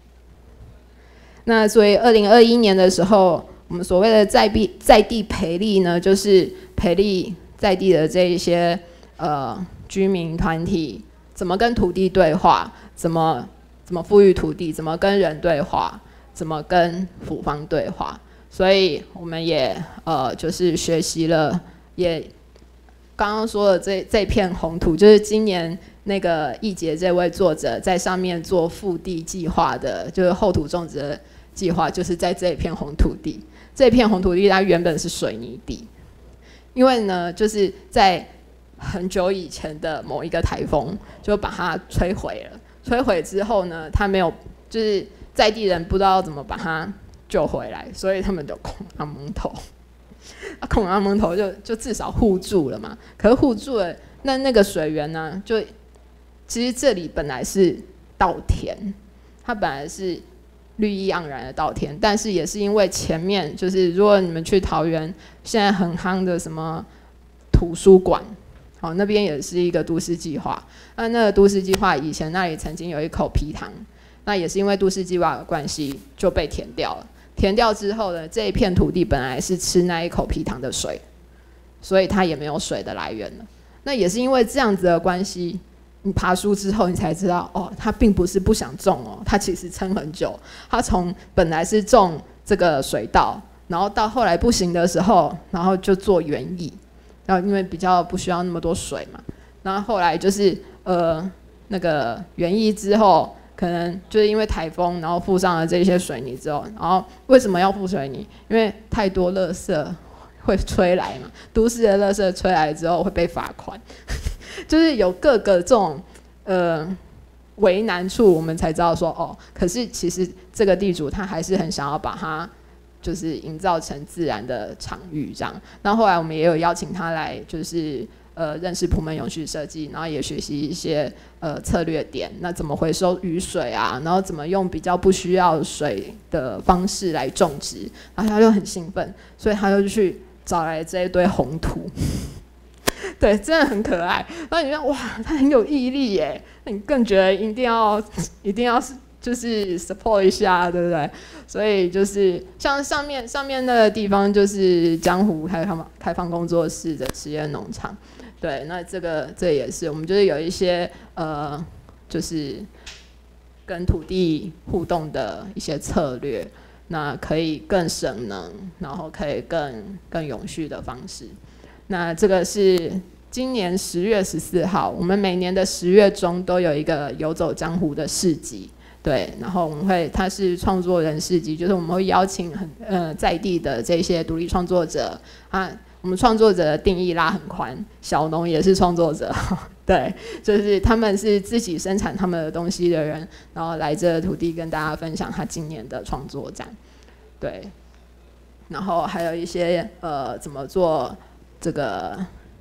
那所以2021年的时候，我们所谓的在地培力呢，就是培力在地的这一些居民团体，怎么跟土地对话，怎么富裕土地，怎么跟人对话，怎么跟府方对话。所以我们也就是学习了，也刚刚说的这片红土，就是今年那个易杰这位作者在上面做腹地计划的，就是后土种植的计划，就是在这一片红土地。这片红土地它原本是水泥地，因为呢，就是在很久以前的某一个台风就把它摧毁了。摧毁之后呢，它没有，就是在地人不知道怎么把它救回来，所以他们就孔阿蒙头。孔阿蒙头就至少护住了嘛。可是护住了，那个水源呢，就其实这里本来是稻田，它本来是绿意盎然的稻田，但是也是因为前面就是如果你们去桃园，现在很夯的什么图书馆，好，那边也是一个都市计划。那个都市计划以前那里曾经有一口皮塘，那也是因为都市计划的关系就被填掉了。填掉之后呢，这一片土地本来是吃那一口皮塘的水，所以它也没有水的来源了。那也是因为这样子的关系，你爬书之后，你才知道哦，他并不是不想种哦，他其实撑很久。他从本来是种这个水稻，然后到后来不行的时候，然后就做园艺，然后因为比较不需要那么多水嘛，然后后来就是那个园艺之后，可能就是因为台风，然后附上了这些水泥之后，然后为什么要附水泥？因为太多垃圾会吹来嘛，都市的垃圾吹来之后会被罚款。就是有各个这种为难处，我们才知道说哦，可是其实这个地主他还是很想要把它就是营造成自然的场域这样。那后来我们也有邀请他来，就是认识普门永续设计，然后也学习一些策略点，那怎么回收雨水啊，然后怎么用比较不需要水的方式来种植，然后他就很兴奋，所以他就去找来这一堆红土。对，真的很可爱。然后你觉得哇，他很有毅力耶，那你更觉得一定要就是 support 一下，对不对？所以就是像上面那个地方，就是江湖开放工作室的实验农场。对，那这也是我们就是有一些就是跟土地互动的一些策略，那可以更省能，然后可以更永续的方式。那这个是今年10月14号，我们每年的10月中都有一个游走江湖的市集，对，然后我们它是创作人市集，就是我们会邀请在地的这些独立创作者啊，我们创作者的定义拉很宽，小农也是创作者，对，就是他们是自己生产他们的东西的人，然后来这土地跟大家分享他今年的创作展，对，然后还有一些怎么做这个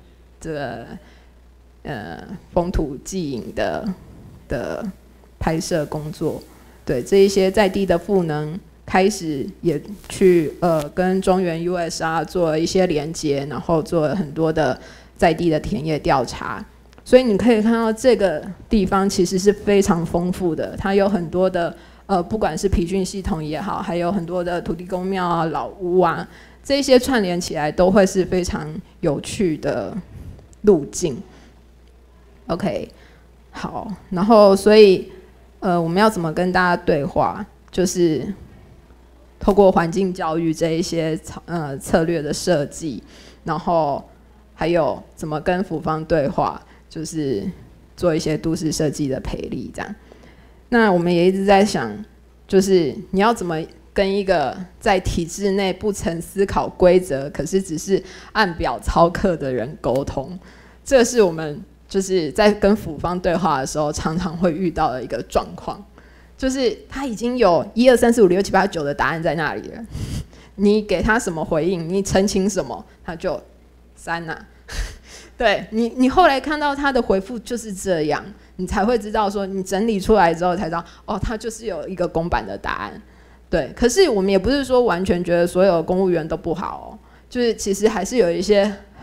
风土记影的拍摄工作，对，这一些在地的赋能开始也去跟中原 USR 做了一些连接，然后做了很多的在地的田野调查，所以你可以看到这个地方其实是非常丰富的，它有很多的不管是皮菌系统也好，还有很多的土地公庙啊、老屋啊。这些串联起来都会是非常有趣的路径。OK， 好，然后所以我们要怎么跟大家对话？就是透过环境教育这一些策略的设计，然后还有怎么跟府方对话，就是做一些都市设计的培力这样。那我们也一直在想，就是你要怎么跟一个在体制内不曾思考规则，可是只是按表操课的人沟通，这是我们就是在跟府方对话的时候常常会遇到的一个状况，就是他已经有1、2、3、4、5、6、7、8、9的答案在那里了，你给他什么回应，你澄清什么，他就删啊。对你后来看到他的回复就是这样，你才会知道说，你整理出来之后才知道，哦，他就是有一个公版的答案。对，可是我们也不是说完全觉得所有公务员都不好哦，就是其实还是有一些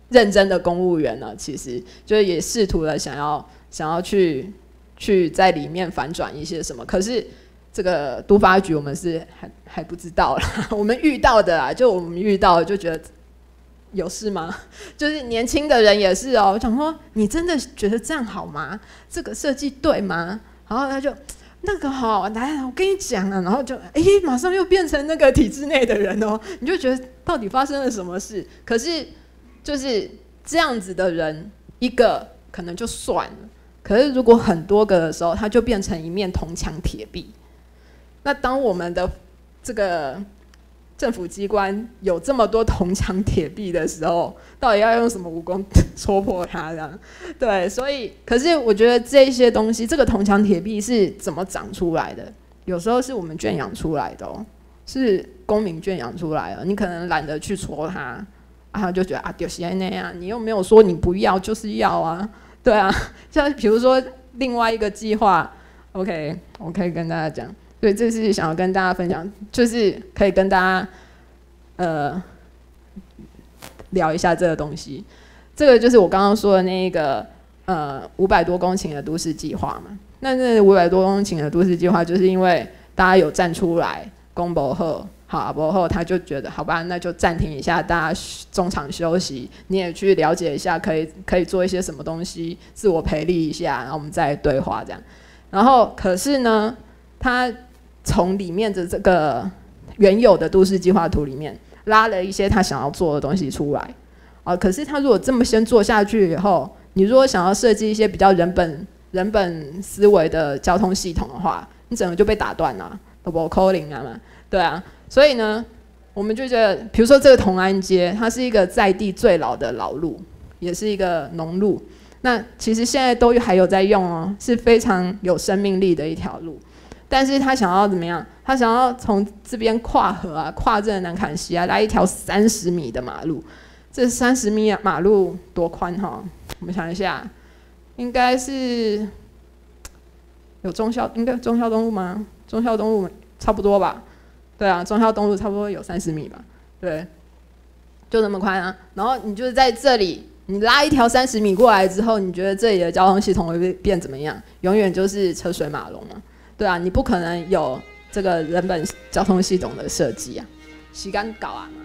认真的公务员了，其实就是也试图了想要去在里面反转一些什么，可是这个都发局我们是还不知道啦，我们遇到的啦，我们遇到的就觉得有事吗？就是年轻的人也是哦，我想说你真的觉得这样好吗？这个设计对吗？然后他就那个好，来，我跟你讲啊，然后就马上又变成那个体制内的人哦，你就觉得到底发生了什么事？可是就是这样子的人，一个可能就算了，可是如果很多个的时候，他就变成一面铜墙铁壁。那当我们的这个政府机关有这么多铜墙铁壁的时候，到底要用什么武功戳破它？这样对，所以可是我觉得这些东西，这个铜墙铁壁是怎么长出来的？有时候是我们圈养出来的哦，是公民圈养出来的。你可能懒得去戳它，他就觉得啊，就是那样，你又没有说你不要，就是要啊，对啊。像比如说另外一个计划 ，OK， 我可以跟大家讲。对，这是想要跟大家分享，就是可以跟大家聊一下这个东西。这个就是我刚刚说的那个500多公顷的都市计划嘛。那500多公顷的都市计划，就是因为大家有站出来公布后，好不后他就觉得好吧，那就暂停一下，大家中场休息，你也去了解一下，可以做一些什么东西，自我培力一下，然后我们再对话这样。然后可是呢，他从里面的这个原有的都市计划图里面拉了一些他想要做的东西出来可是他如果这么先做下去以后，你如果想要设计一些比较人本思维的交通系统的话，你整个就被打断了，都不可能啊嘛，对啊。所以呢，我们就觉得，比如说这个同安街，它是一个在地最老的老路，也是一个农路。那其实现在都还有在用哦，是非常有生命力的一条路。但是他想要怎么样？他想要从这边跨河啊，跨这个南坎溪啊，来一条30米的马路。这30米马路多宽哈？我们想一下，应该是有应该忠孝东路吗？忠孝东路差不多吧？对啊，忠孝东路差不多有30米吧？对，就那么宽啊。然后你就是在这里，你拉一条30米过来之后，你觉得这里的交通系统会变怎么样？永远就是车水马龙嘛。对啊，你不可能有这个人本交通系统的设计啊，时间搞啊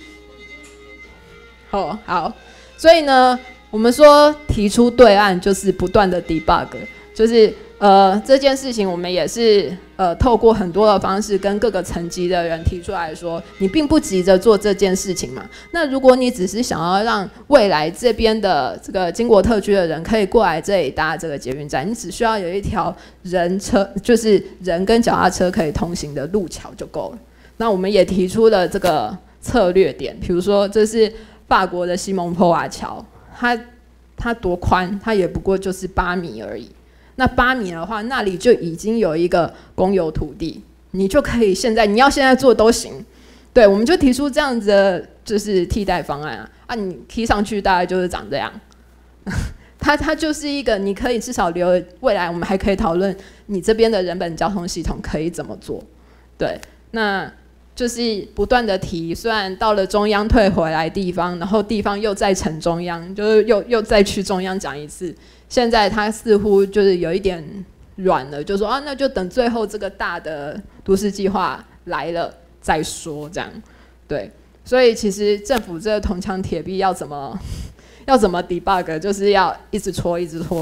嘛。好，所以呢，我们说提出对案就是不断的 debug， 就是这件事情我们也是透过很多的方式跟各个层级的人提出来说，你并不急着做这件事情嘛。那如果你只是想要让未来这边的这个经国特区的人可以过来这里搭这个捷运站，你只需要有一条就是人跟脚踏车可以通行的路桥就够了。那我们也提出了这个策略点，比如说这是法国的西蒙波瓦桥，它多宽？它也不过就是8米而已。那8米的话，那里就已经有一个公有土地，你就可以你要现在做都行。对，我们就提出这样子的就是替代方案啊，你踢上去大概就是长这样。它就是一个你可以至少留未来我们还可以讨论你这边的人本交通系统可以怎么做。对，那就是不断的提，虽然到了中央退回来地方，然后地方又再呈中央，就是又再去中央讲一次。现在他似乎就是有一点软了，就说那就等最后这个大的都市计划来了再说，这样对。所以其实政府这个铜墙铁壁要怎么 debug， 就是要一直戳。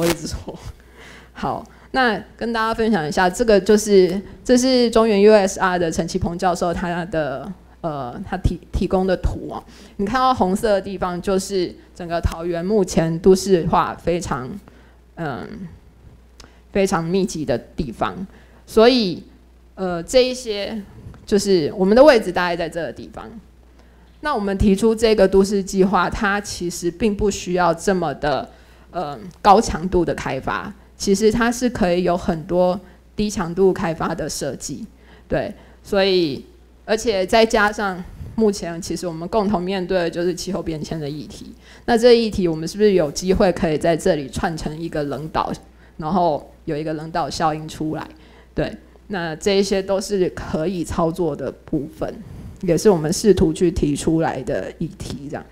好，那跟大家分享一下，这是中原 USR 的陈其鹏教授他提供的图你看到红色的地方就是整个桃园目前都市化非常密集的地方，所以这一些就是我们的位置大概在这个地方。那我们提出这个都市计划，它其实并不需要这么的高强度的开发，其实它是可以有很多低强度开发的设计，对，所以而且再加上目前其实我们共同面对的就是气候变迁的议题。那这个议题我们是不是有机会可以在这里串成一个冷岛，然后有一个冷岛效应出来？对，那这一些都是可以操作的部分，也是我们试图去提出来的议题。这样，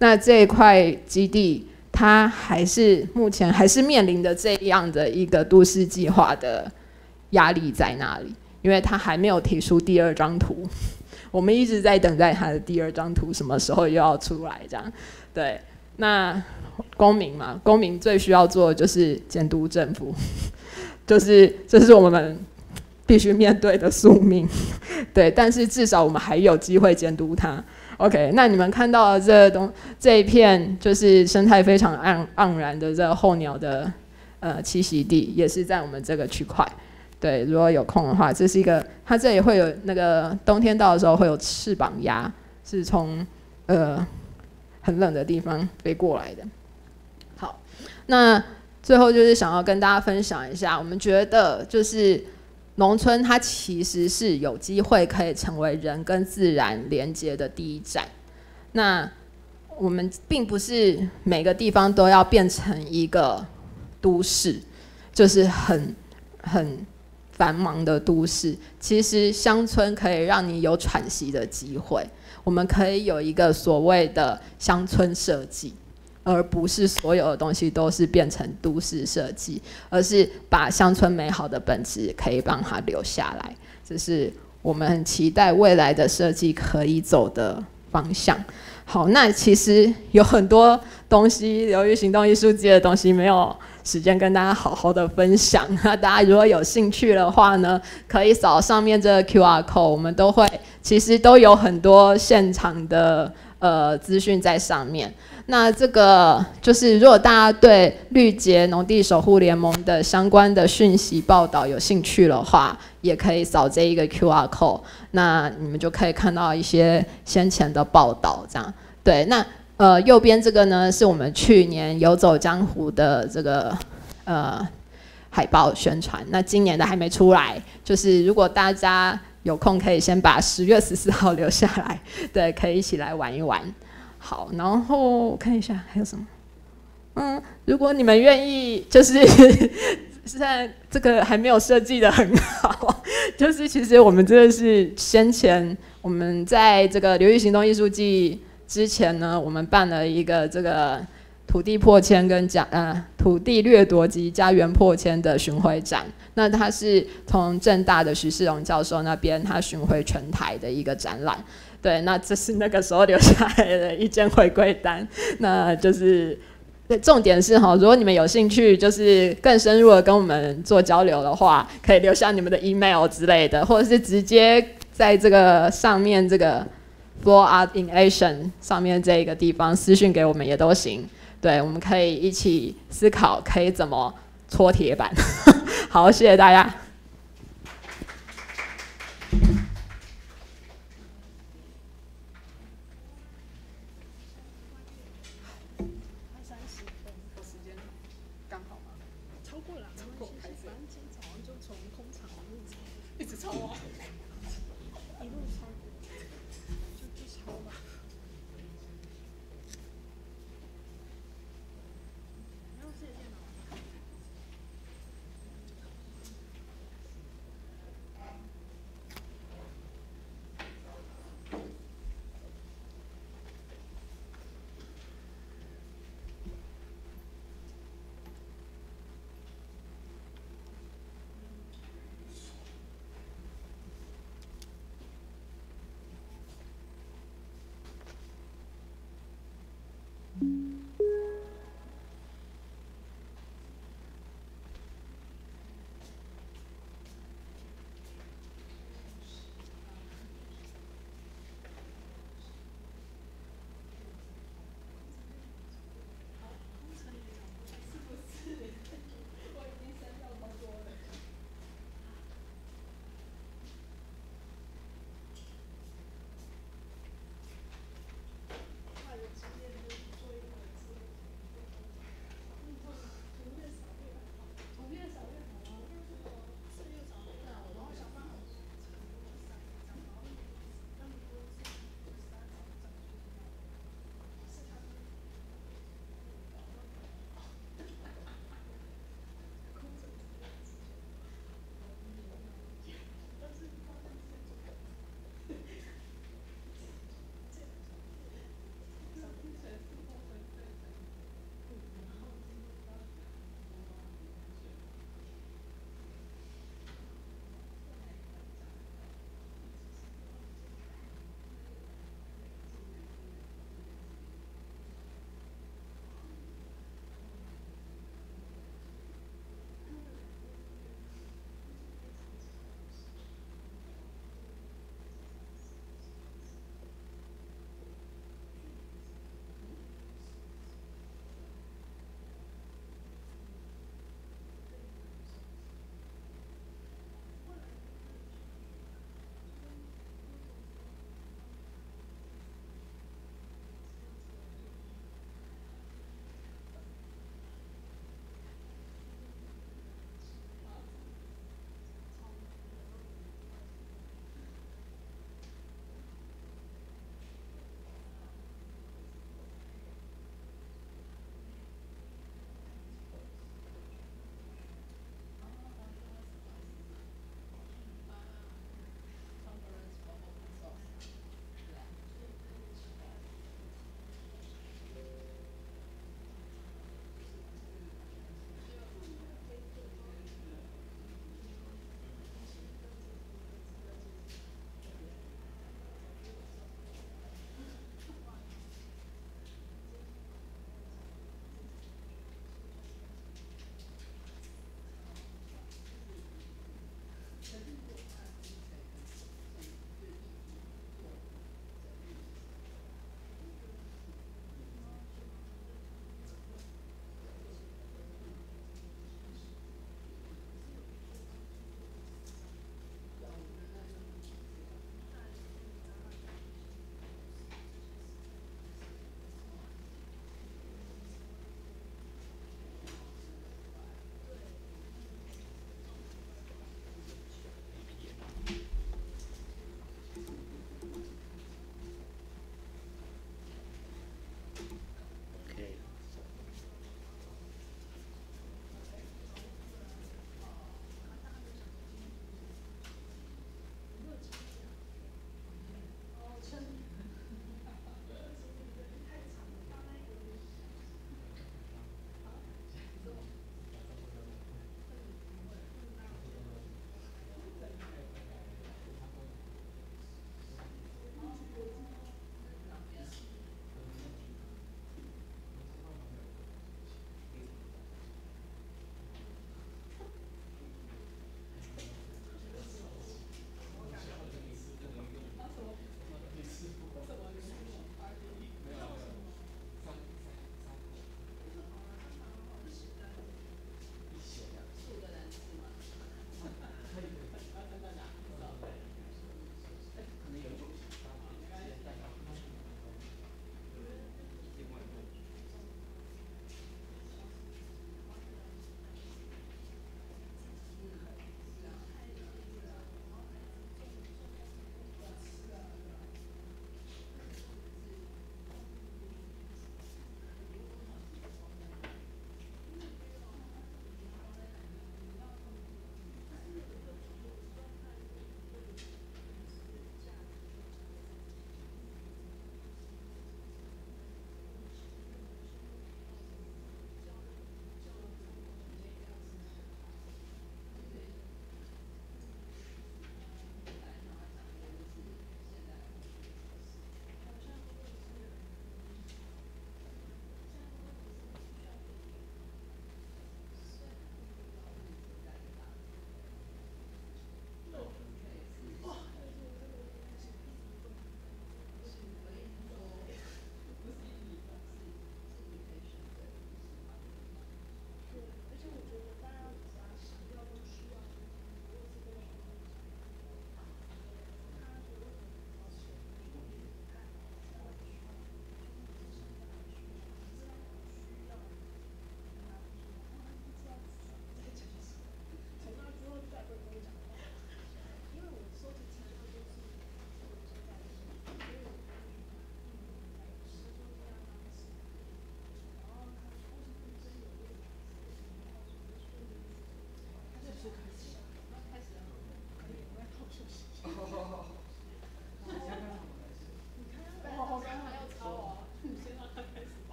那这一块基地，它目前还是面临的这样的一个都市计划的压力在那里，因为它还没有提出第二张图，我们一直在等待它的第二张图什么时候又要出来，这样。对，那公民嘛，公民最需要做的就是监督政府，这是我们必须面对的宿命。对，但是至少我们还有机会监督它。OK， 那你们看到的这一片就是生态非常盎然的这个候鸟的栖息地，也是在我们这个区块。对，如果有空的话，这是一个，它这里会有那个冬天到的时候会有翅膀鸭，是从很冷的地方飞过来的。好，那最后就是想要跟大家分享一下，我们觉得就是农村它其实是有机会可以成为人跟自然连接的第一站。那我们并不是每个地方都要变成一个都市，就是很繁忙的都市。其实乡村可以让你有喘息的机会，我们可以有一个所谓的乡村设计，而不是所有的东西都是变成都市设计，而是把乡村美好的本质可以让它留下来。这是我们很期待未来的设计可以走的方向。好，那其实有很多东西，流域行动艺术节的东西没有时间跟大家好好的分享。那大家如果有兴趣的话呢，可以扫上面这个 QR code， 我们其实都有很多现场的资讯在上面。那这个就是如果大家对绿捷农地守护联盟的相关的讯息报道有兴趣的话，也可以扫这一个 QR code， 那你们就可以看到一些先前的报道，这样。对，那右边这个呢，是我们去年游走江湖的这个海报宣传，那今年的还没出来，就是如果大家有空可以先把10月14号留下来，对，可以一起来玩一玩。好，然后我看一下还有什么。如果你们愿意，就是现在这个还没有设计的很好，就是其实我们真的是先前我们在这个流域行动艺术季之前呢，我们办了一个这个土地迫迁跟土地掠夺及家园迫迁的巡回展。那它是从政大的徐世荣教授那边他巡回全台的一个展览。对，那这是那个时候留下来的一件回馈单。那就是重点是如果你们有兴趣，就是更深入的跟我们做交流的话，可以留下你们的 email 之类的，或者是直接在这个上面这个 Floor Art in Action 上面这个地方私讯给我们也都行。对，我们可以一起思考可以怎么搓铁板。好，谢谢大家。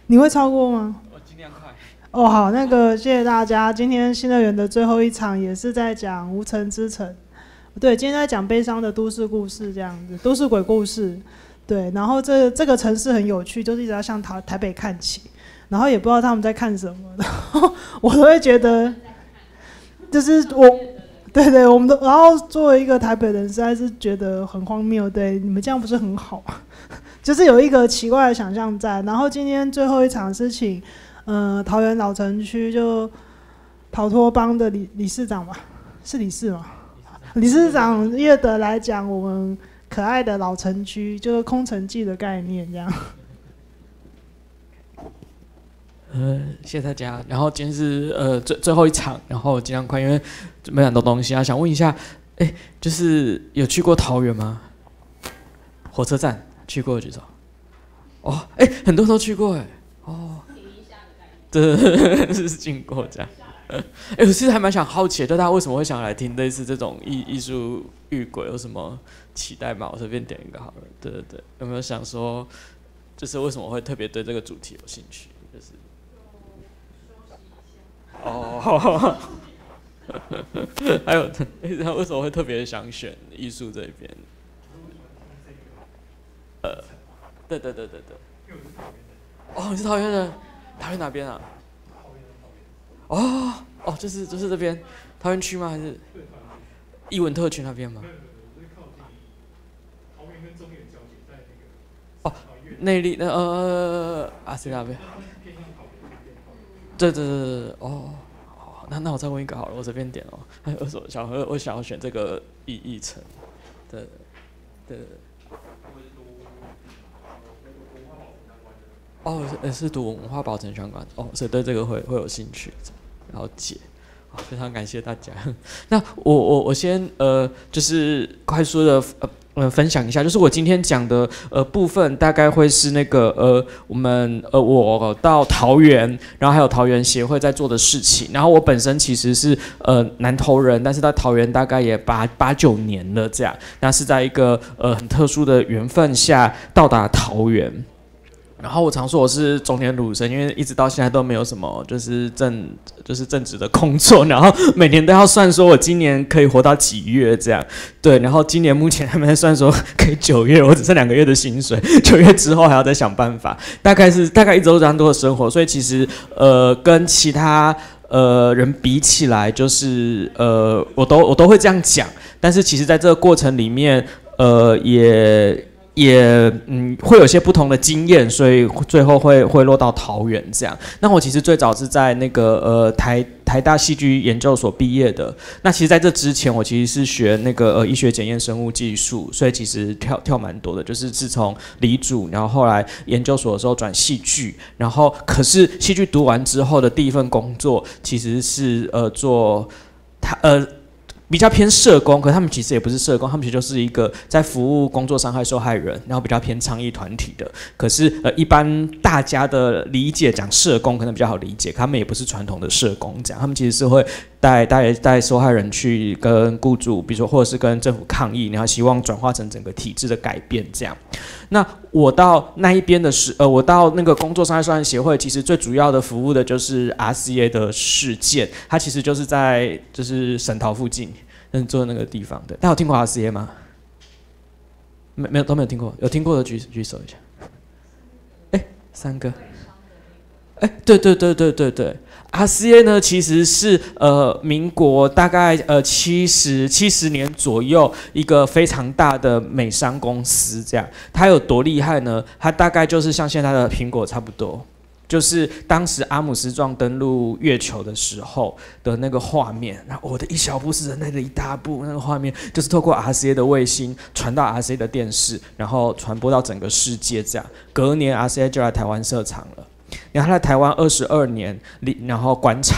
你会超过吗？ 我尽量快。 哦，好，那个谢谢大家。今天新乐园的最后一场也是在讲无尘之城，对，今天在讲悲伤的都市故事，这样子，都市鬼故事。对，然后这个城市很有趣，就是一直要向台北看齐，然后也不知道他们在看什么，然后我都会觉得，就是对，我们都，然后作为一个台北人，实在是觉得很荒谬。对，你们这样不是很好，就是有一个奇怪的想象在。然后今天最后一场是请，桃园老城区就逃脱帮的理事长嘛，是理事吗？理事长叶德来讲我们可爱的老城区，就是空城计的概念这样。 谢谢大家。然后今天是最后一场，然后尽量快，因为准备很多东西啊。想问一下，就是有去过桃园吗？火车站去过举手。哦，很多人都去过哦。对，是经过这样。我其实还蛮想好奇的，就大家为什么会想来听类似这种艺术遇鬼，有什么期待吗？我随便点一个好了。对，有没有想说，就是为什么会特别对这个主题有兴趣？就是。哦，还有，为什么会特别想选艺术这一边？对。哦，你是桃园人？桃园哪边啊？哦，就是这边，桃园区吗？还是艺文特区那边吗？哦，内坜是那边。对，哦，那我再问一个好了，我随便点哦。我想要选这个议程，对。哦，是读文化保存相关的哦，所以对这个会有兴趣，了解。非常感谢大家。那我先就是快速的分享一下，就是我今天讲的部分大概会是那个我到桃园，然后还有桃园协会在做的事情。然后我本身其实是南投人，但是在桃园大概也8、9年了这样。那是在一个很特殊的缘分下到达桃园。然后我常说我是中年鲁生，因为一直到现在都没有什么就是正职的工作，然后每年都要算说我今年可以活到几月这样，对，然后今年目前还没算说可以9月，我只剩2个月的薪水，9月之后还要再想办法，大概一直都这样多的生活，所以其实跟其他人比起来，就是我都会这样讲，但是其实在这个过程里面，也会有些不同的经验，所以最后会落到桃园这样。那我其实最早是在那个台大戏剧研究所毕业的。那其实在这之前，我其实是学那个医学检验生物技术，所以其实跳蛮多的，就是自从理组，然后后来研究所的时候转戏剧，然后可是戏剧读完之后的第一份工作其实是做比较偏社工，可是他们其实也不是社工，他们其实就是一个在服务工作伤害受害人，然后比较偏倡议团体的。可是一般大家的理解讲社工可能比较好理解，他们也不是传统的社工这样，他们其实是会带受害人去跟雇主，比如说或者是跟政府抗议，然后希望转化成整个体制的改变这样。那我到那一边的我到那个工作伤害受害人协会，其实最主要的服务的就是 RCA 的事件，它其实就是在省桃附近，坐那个地方的。大家有听过 RCA 吗？没有都没有听过，有听过的举手一下。3个。对。RCA 呢，其实是民国大概70年左右一个非常大的美商公司，这样它有多厉害呢？它大概就是像现在的苹果差不多，就是当时阿姆斯壮登陆月球的时候的那个画面，然后我的一小步是人类的一大步，那个画面就是透过 RCA 的卫星传到 RCA 的电视，然后传播到整个世界这样。隔年 RCA 就来台湾设厂了。然后他在台湾22年，然后关厂，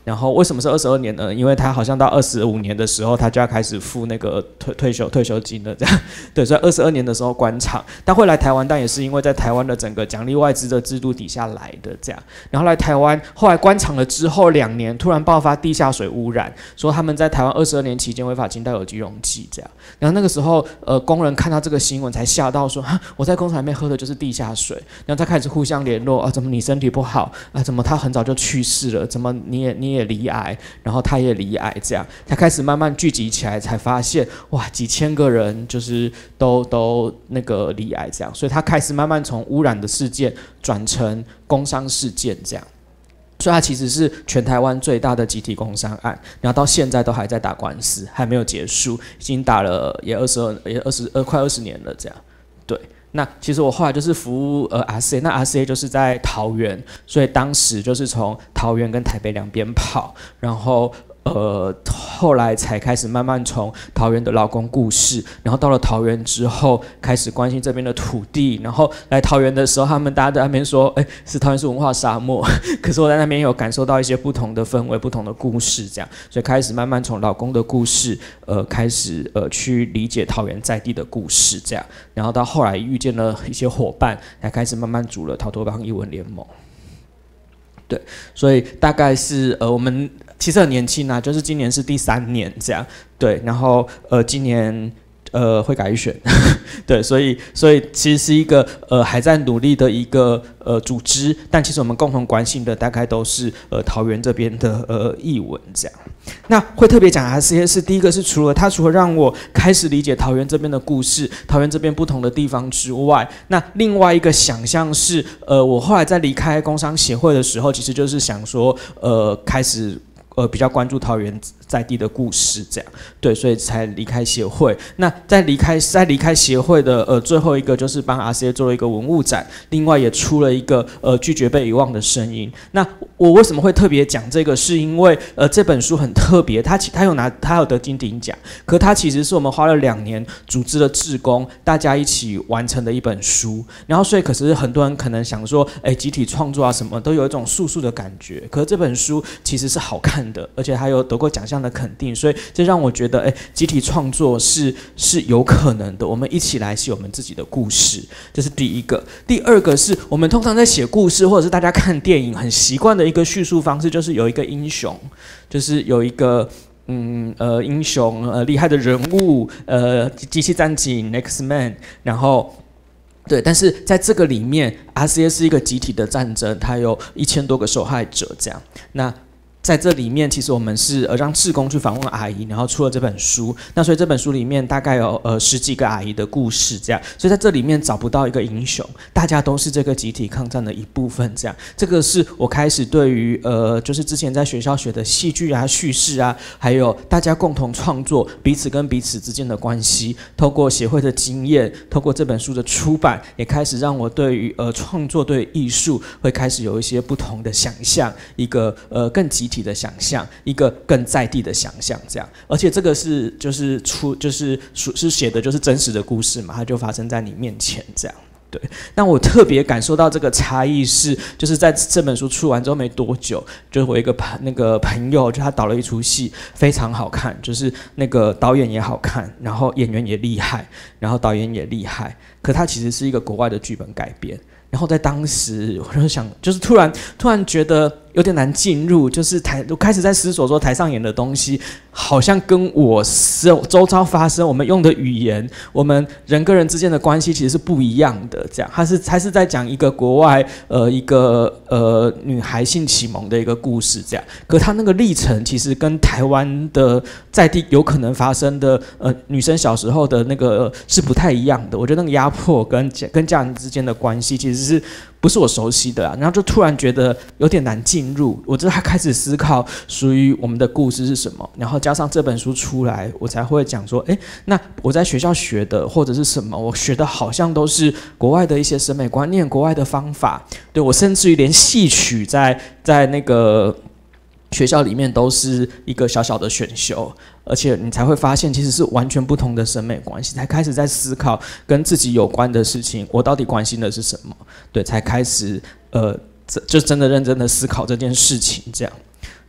然后为什么是22年呢？因为他好像到25年的时候，他就要开始付那个退休金了，这样。对，所以22年的时候关厂，但会来台湾，但也是因为在台湾的整个奖励外资的制度底下来的这样。然后来台湾，后来关厂了之后2年，突然爆发地下水污染，说他们在台湾22年期间违法倾倒有机溶剂这样。然后那个时候，工人看到这个新闻才吓到说，我在工厂里面喝的就是地下水。然后他开始互相联络啊，怎么你身体不好啊？怎么他很早就去世了？怎么你也罹癌，然后他也罹癌这样。他开始慢慢聚集起来，才发现哇，几千个人就是都那个罹癌这样。所以他开始慢慢从污染的事件转成工伤事件这样。所以它其实是全台湾最大的集体工伤案，然后到现在都还在打官司，还没有结束，已经打了快20年了这样。对，那其实我后来就是服务RCA， 那 RCA 就是在桃园，所以当时就是从桃园跟台北两边跑，然后后来才开始慢慢从桃园的劳工故事，然后到了桃园之后，开始关心这边的土地，然后来桃园的时候，大家在那边说，是桃园是文化沙漠，可是我在那边有感受到一些不同的氛围、不同的故事，这样，所以开始慢慢从劳工的故事，开始去理解桃园在地的故事，这样，然后到后来遇见了一些伙伴，才开始慢慢组了逃脱帮艺文联盟。对，所以大概是我们其实很年轻啊，就是今年是第3年这样，对，然后今年会改选，对，所以其实是一个还在努力的一个组织，但其实我们共同关心的大概都是桃园这边的艺文这样。那会特别讲RCA是第一个是除了让我开始理解桃园这边的故事，桃园这边不同的地方之外，那另外一个想象是我后来在离开工商协会的时候，其实就是想说开始比较关注桃园在地的故事，这样对，所以才离开协会。那在离开协会的最后一个就是帮 RCA 做了一个文物展，另外也出了一个拒绝被遗忘的声音。那我为什么会特别讲这个？是因为这本书很特别，它有得金鼎奖，可它其实是我们花了2年组织了志工，大家一起完成的一本书。然后所以可是很多人可能想说，集体创作啊什么都有一种素的感觉，可是这本书其实是好看的，而且还有得过奖项的肯定，所以这让我觉得，集体创作是有可能的。我们一起来写我们自己的故事，这是第一个。第二个是我们通常在写故事，或者是大家看电影很习惯的一个叙述方式，就是有一个英雄，就是有一个英雄厉害的人物，机器战警 X-Men， 然后。对，但是在这个里面 ，RCA 是一个集体的战争，它有1000多个受害者，这样。那在这里面，其实我们是让志工去访问阿姨，然后出了这本书。那所以这本书里面大概有10几个阿姨的故事，这样。所以在这里面找不到一个英雄，大家都是这个集体抗战的一部分，这样。这个是我开始对于就是之前在学校学的戏剧啊、叙事啊，还有大家共同创作彼此跟彼此之间的关系，透过协会的经验，透过这本书的出版，也开始让我对于创作、对于艺术会开始有一些不同的想象，一个更集体的想象，一个更在地的想象，这样，而且这个是写的就是真实的故事嘛，它就发生在你面前，这样。对，那我特别感受到这个差异是，就是在这本书出完之后没多久，就是我一个朋友，就他导了一出戏，非常好看，就是那个导演也好看，然后演员也厉害，然后导演也厉害，可他其实是一个国外的剧本改编。然后在当时，我就想，就是突然觉得有点难进入，就是我开始在思索说，台上演的东西好像跟我周遭发生，我们用的语言，我们人跟人之间的关系其实是不一样的。这样，他是在讲一个国外一个女孩性启蒙的一个故事，这样。可他那个历程其实跟台湾的在地有可能发生的女生小时候的那个是不太一样的。我觉得那个压迫跟家人之间的关系其实是不是我熟悉的啊？然后就突然觉得有点难进入。我就开始思考属于我们的故事是什么，然后加上这本书出来，我才会讲说，那我在学校学的或者是什么，我学的好像都是国外的一些审美观念、国外的方法。对，我甚至于连戏曲在那个学校里面都是一个小小的选修，而且你才会发现其实是完全不同的审美关系，才开始在思考跟自己有关的事情，我到底关心的是什么？对，才开始就真的认真的思考这件事情，这样。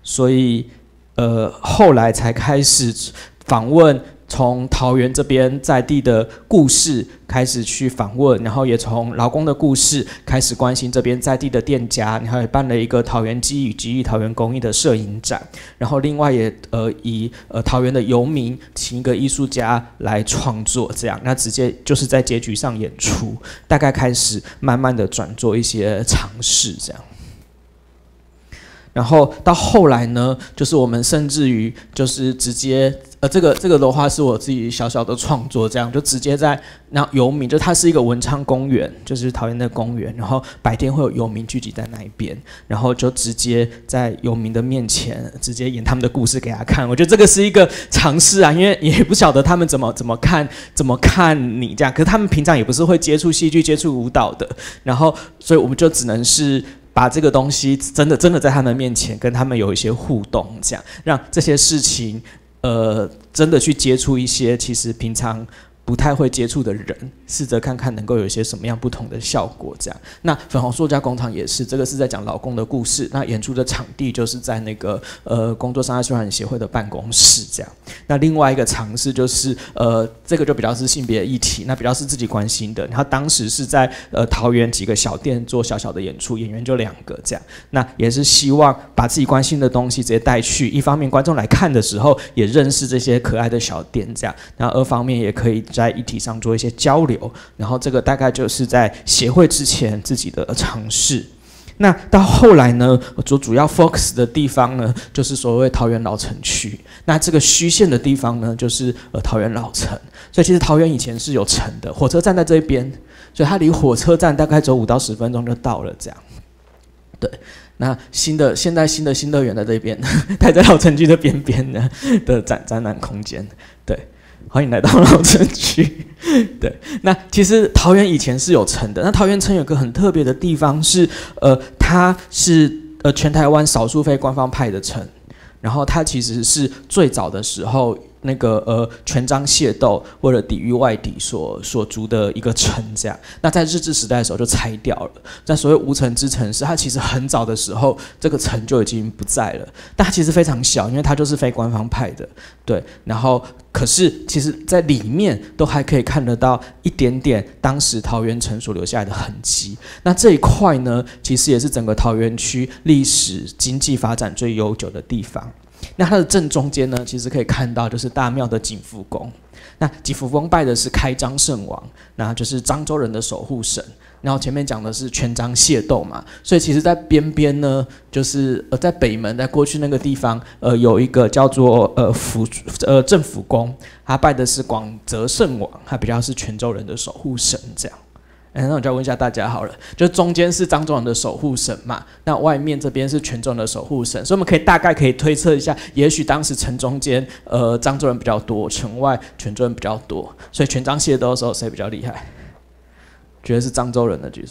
所以后来才开始访问从桃园这边在地的故事开始去访问，然后也从劳工的故事开始关心这边在地的店家，然后也办了一个桃园记忆与记忆桃园公益的摄影展，然后另外也以桃园的游民请一个艺术家来创作，这样那直接就是在结局上演出，大概开始慢慢的转做一些尝试这样。然后到后来呢，就是我们甚至于就是直接这个的话是我自己小小的创作，这样就直接在那游民，就它是一个文昌公园，就是桃园的公园，然后白天会有游民聚集在那一边，然后就直接在游民的面前直接演他们的故事给他看。我觉得这个是一个尝试啊，因为也不晓得他们怎么看你这样，可是他们平常也不是会接触戏剧、接触舞蹈的，然后所以我们就只能是把这个东西真的在他们面前跟他们有一些互动，这样让这些事情真的去接触一些其实平常不太会接触的人，试着看看能够有一些什么样不同的效果。这样，那粉红塑胶工厂也是，这个是在讲劳工的故事。那演出的场地就是在那个工作伤害受害人协会的办公室。这样，那另外一个尝试就是这个就比较是性别议题，那比较是自己关心的。然后当时是在桃园几个小店做小小的演出，演员就2个这样。那也是希望把自己关心的东西直接带去，一方面观众来看的时候也认识这些可爱的小店这样，然后2方面也可以在议题上做一些交流，然后这个大概就是在协会之前自己的尝试。那到后来呢，主要 focus 的地方呢，就是所谓桃园老城区。那这个虚线的地方呢，就是桃园老城。所以其实桃园以前是有城的，火车站在这一边，所以它离火车站大概走5到10分钟就到了。这样，对。那现在新的新乐园在这边，它在老城区的边边呢的展览空间，对。欢迎来到老城区。对，那其实桃园以前是有城的。那桃园城有个很特别的地方是，它是全台湾少数非官方派的城。然后它其实是最早的时候那个全章械斗为了抵御外敌所筑的一个城，这样。那在日治时代的时候就拆掉了。那所谓无城之城是它其实很早的时候这个城就已经不在了，但它其实非常小，因为它就是非官方派的，对。然后可是其实在里面都还可以看得到一点点当时桃园城所留下来的痕迹。那这一块呢，其实也是整个桃园区历史经济发展最悠久的地方。那它的正中间呢，其实可以看到就是大庙的景福宫。那景福宫拜的是开漳圣王，那就是漳州人的守护神。然后前面讲的是全章械斗嘛，所以其实在边边呢，就是在北门，在过去那个地方，有一个叫做政府宫，他拜的是广泽圣王，他比较是泉州人的守护神这样。那我就要问一下大家好了，就中间是漳州人的守护神嘛，那外面这边是泉州人的守护神，所以我们可以大概可以推测一下，也许当时城中间漳州人比较多，城外泉州人比较多，所以全章械斗的时候谁比较厉害？觉得是漳州人的举手，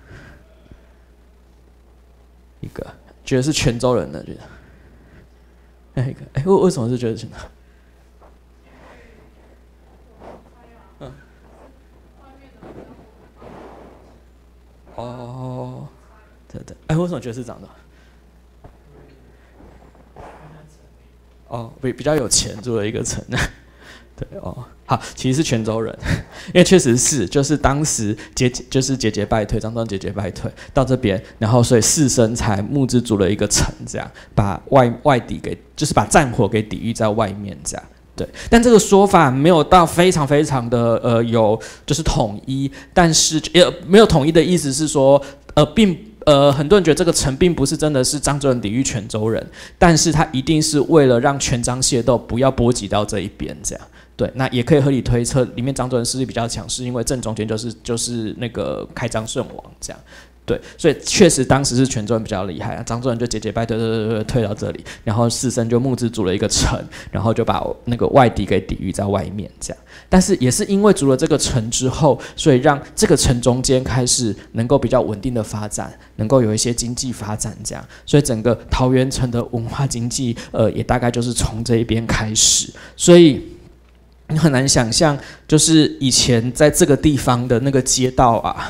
一个觉得是泉州人的举手，那一个为什么是觉得泉州？哦，对，为什么觉得是漳州？哦，比较有钱住了一个城。对哦，好，其实是泉州人，因为确实是，就是当时就是节节败退，漳州节节败退到这边，然后所以士绅才募资筑了一个城，这样把外敌给，就是把战火给抵御在外面，这样。对，但这个说法没有到非常非常的有就是统一，但是也没有统一的意思是说很多人觉得这个城并不是真的是漳州人抵御泉州人，但是他一定是为了让全漳械斗不要波及到这一边，这样。对，那也可以合理推测，里面漳州人势力比较强，是因为正中间就是那个开漳圣王这样。对，所以确实当时是泉州人比较厉害，漳州人就节节败退，退到这里，然后士绅就募资筑了一个城，然后就把那个外敌给抵御在外面这样。但是也是因为筑了这个城之后，所以让这个城中间开始能够比较稳定的发展，能够有一些经济发展这样。所以整个桃园城的文化经济，也大概就是从这一边开始。所以你很难想象，就是以前在这个地方的那个街道啊。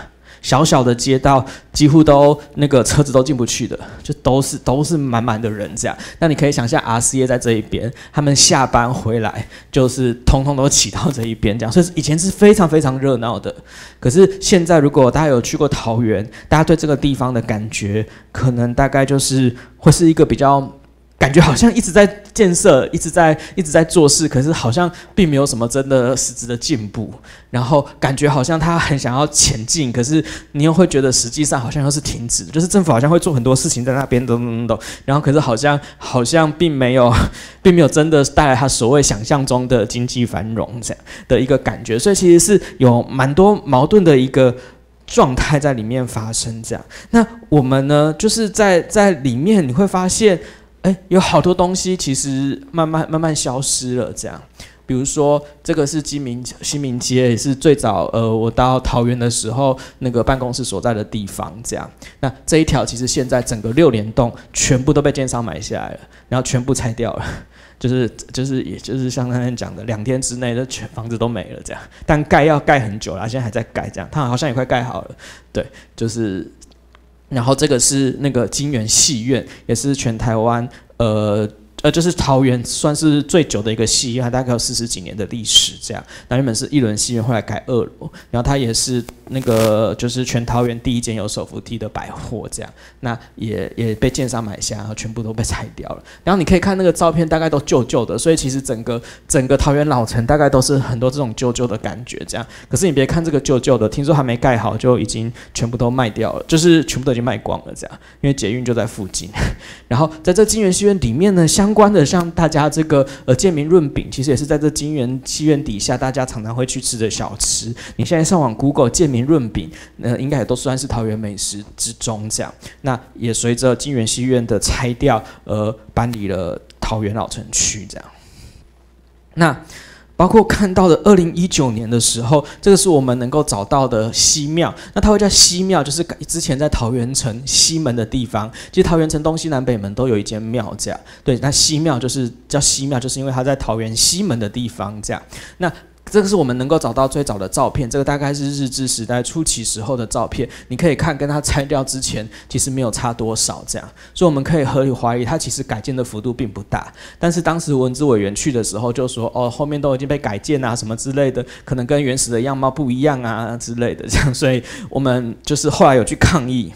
小小的街道几乎都那个车子都进不去的，就都是满满的人这样。那你可以想象 RCA 在这一边，他们下班回来就是通通都骑到这一边这样，所以以前是非常非常热闹的。可是现在如果大家有去过桃园，大家对这个地方的感觉，可能大概就是会是一个比较。感觉好像一直在建设，一直在做事，可是好像并没有什么真的实质的进步。然后感觉好像他很想要前进，可是你又会觉得实际上好像又是停止，就是政府好像会做很多事情在那边等，然后可是好像并没有真的带来他所谓想象中的经济繁荣这样的一个感觉，所以其实是有蛮多矛盾的一个状态在里面发生这样。那我们呢，就是在里面你会发现。有好多东西其实慢慢消失了，这样，比如说这个是新民街，也是最早我到桃园的时候那个办公室所在的地方，这样。那这一条其实现在整个6联栋全部都被建商买下来了，然后全部拆掉了，也就是像他们讲的，2天之内的全房子都没了这样。但要盖很久了，现在还在盖这样，它好像也快盖好了，对，就是。然后这个是那个金源戏院，也是全台湾就是桃园算是最久的一个戏院，它大概有40几年的历史这样。那原本是1轮戏院，后来改2楼，然后它也是那个就是全桃园第一间有手扶梯的百货这样。那也被建商买下，然后全部都被拆掉了。然后你可以看那个照片，大概都旧旧的，所以其实整个桃园老城大概都是很多这种旧旧的感觉这样。可是你别看这个旧旧的，听说还没盖好就已经全部都卖掉了，就是全部都已经卖光了这样，因为捷运就在附近。然后在这金源戏院里面呢，相关的像大家这个建民润饼，其实也是在这金源戏院底下大家常常会去吃的小吃。你现在上网 Google 建民润饼，应该也都算是桃园美食之中这样。那也随着金源戏院的拆掉，搬离了桃园老城区这样。那包括看到的2019年的时候，这个是我们能够找到的西庙。那它会叫西庙，就是之前在桃园城西门的地方。其实桃园城东西南北门都有一间庙这样。对，那西庙就是叫西庙，就是因为它在桃园西门的地方这样。那这个是我们能够找到最早的照片，这个大概是日治时代初期时候的照片。你可以看，跟它拆掉之前其实没有差多少这样，所以我们可以合理怀疑它其实改建的幅度并不大。但是当时文资委员去的时候就说，后面都已经被改建啊什么之类的，可能跟原始的样貌不一样啊之类的这样，所以我们就是后来有去抗议，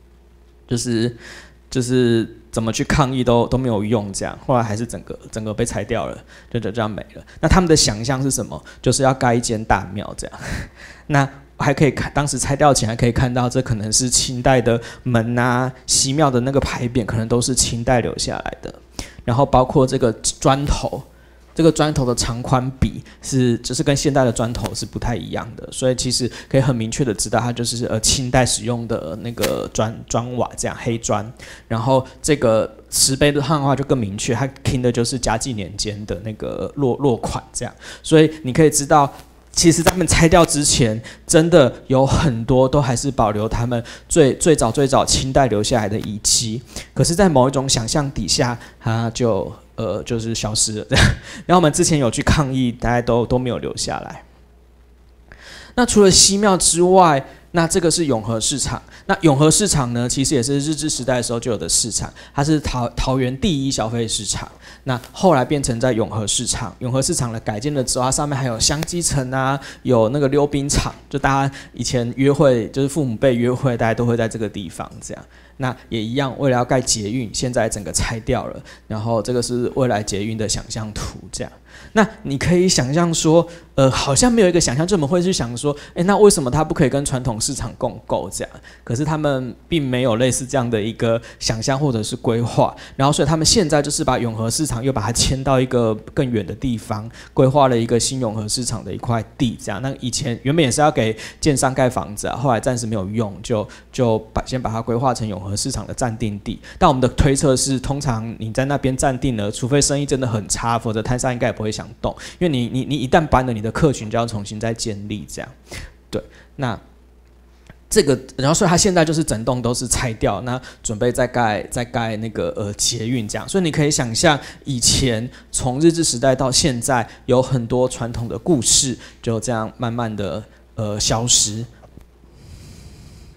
就是怎么去抗议都没有用，这样后来还是整个被拆掉了，就这样没了。那他们的想象是什么？就是要盖一间大庙这样。那还可以看，当时拆掉前还可以看到，这可能是清代的门啊，西庙的那个牌匾可能都是清代留下来的。然后包括这个砖头。这个砖头的长宽比就是跟现代的砖头是不太一样的，所以其实可以很明确的知道它就是清代使用的那个砖瓦这样黑砖，然后这个石碑的汉化就更明确，它拼的就是嘉靖年间的那个落款这样，所以你可以知道。其实他们拆掉之前，真的有很多都还是保留他们最早清代留下来的遗迹，可是，在某一种想象底下，它就是消失了。然后我们之前有去抗议，大家都没有留下来。那除了西庙之外，那这个是永和市场。那永和市场呢，其实也是日治时代的时候就有的市场，它是桃园第一消费市场。那后来变成在永和市场，永和市场的改建了之后，它上面还有香积城啊，有那个溜冰场，就大家以前约会，就是父母辈约会，大家都会在这个地方这样。那也一样，为了要盖捷运，现在整个拆掉了，然后这个是未来捷运的想象图这样。那你可以想象说，好像没有一个想象，就我们会去想说，那为什么它不可以跟传统市场共构这样？可是他们并没有类似这样的一个想象或者是规划，然后所以他们现在就是把永和市场又把它迁到一个更远的地方，规划了一个新永和市场的一块地这样。那以前原本也是要给建商盖房子啊，后来暂时没有用，就先把它规划成永和市场的暂定地。但我们的推测是，通常你在那边暂定了，除非生意真的很差，否则摊商应该也不会想动，因为你一旦搬了，你的客群就要重新再建立这样。对，那这个，然后所以它现在就是整栋都是拆掉，那准备再盖那个捷运这样。所以你可以想象，以前从日治时代到现在，有很多传统的故事就这样慢慢的消失。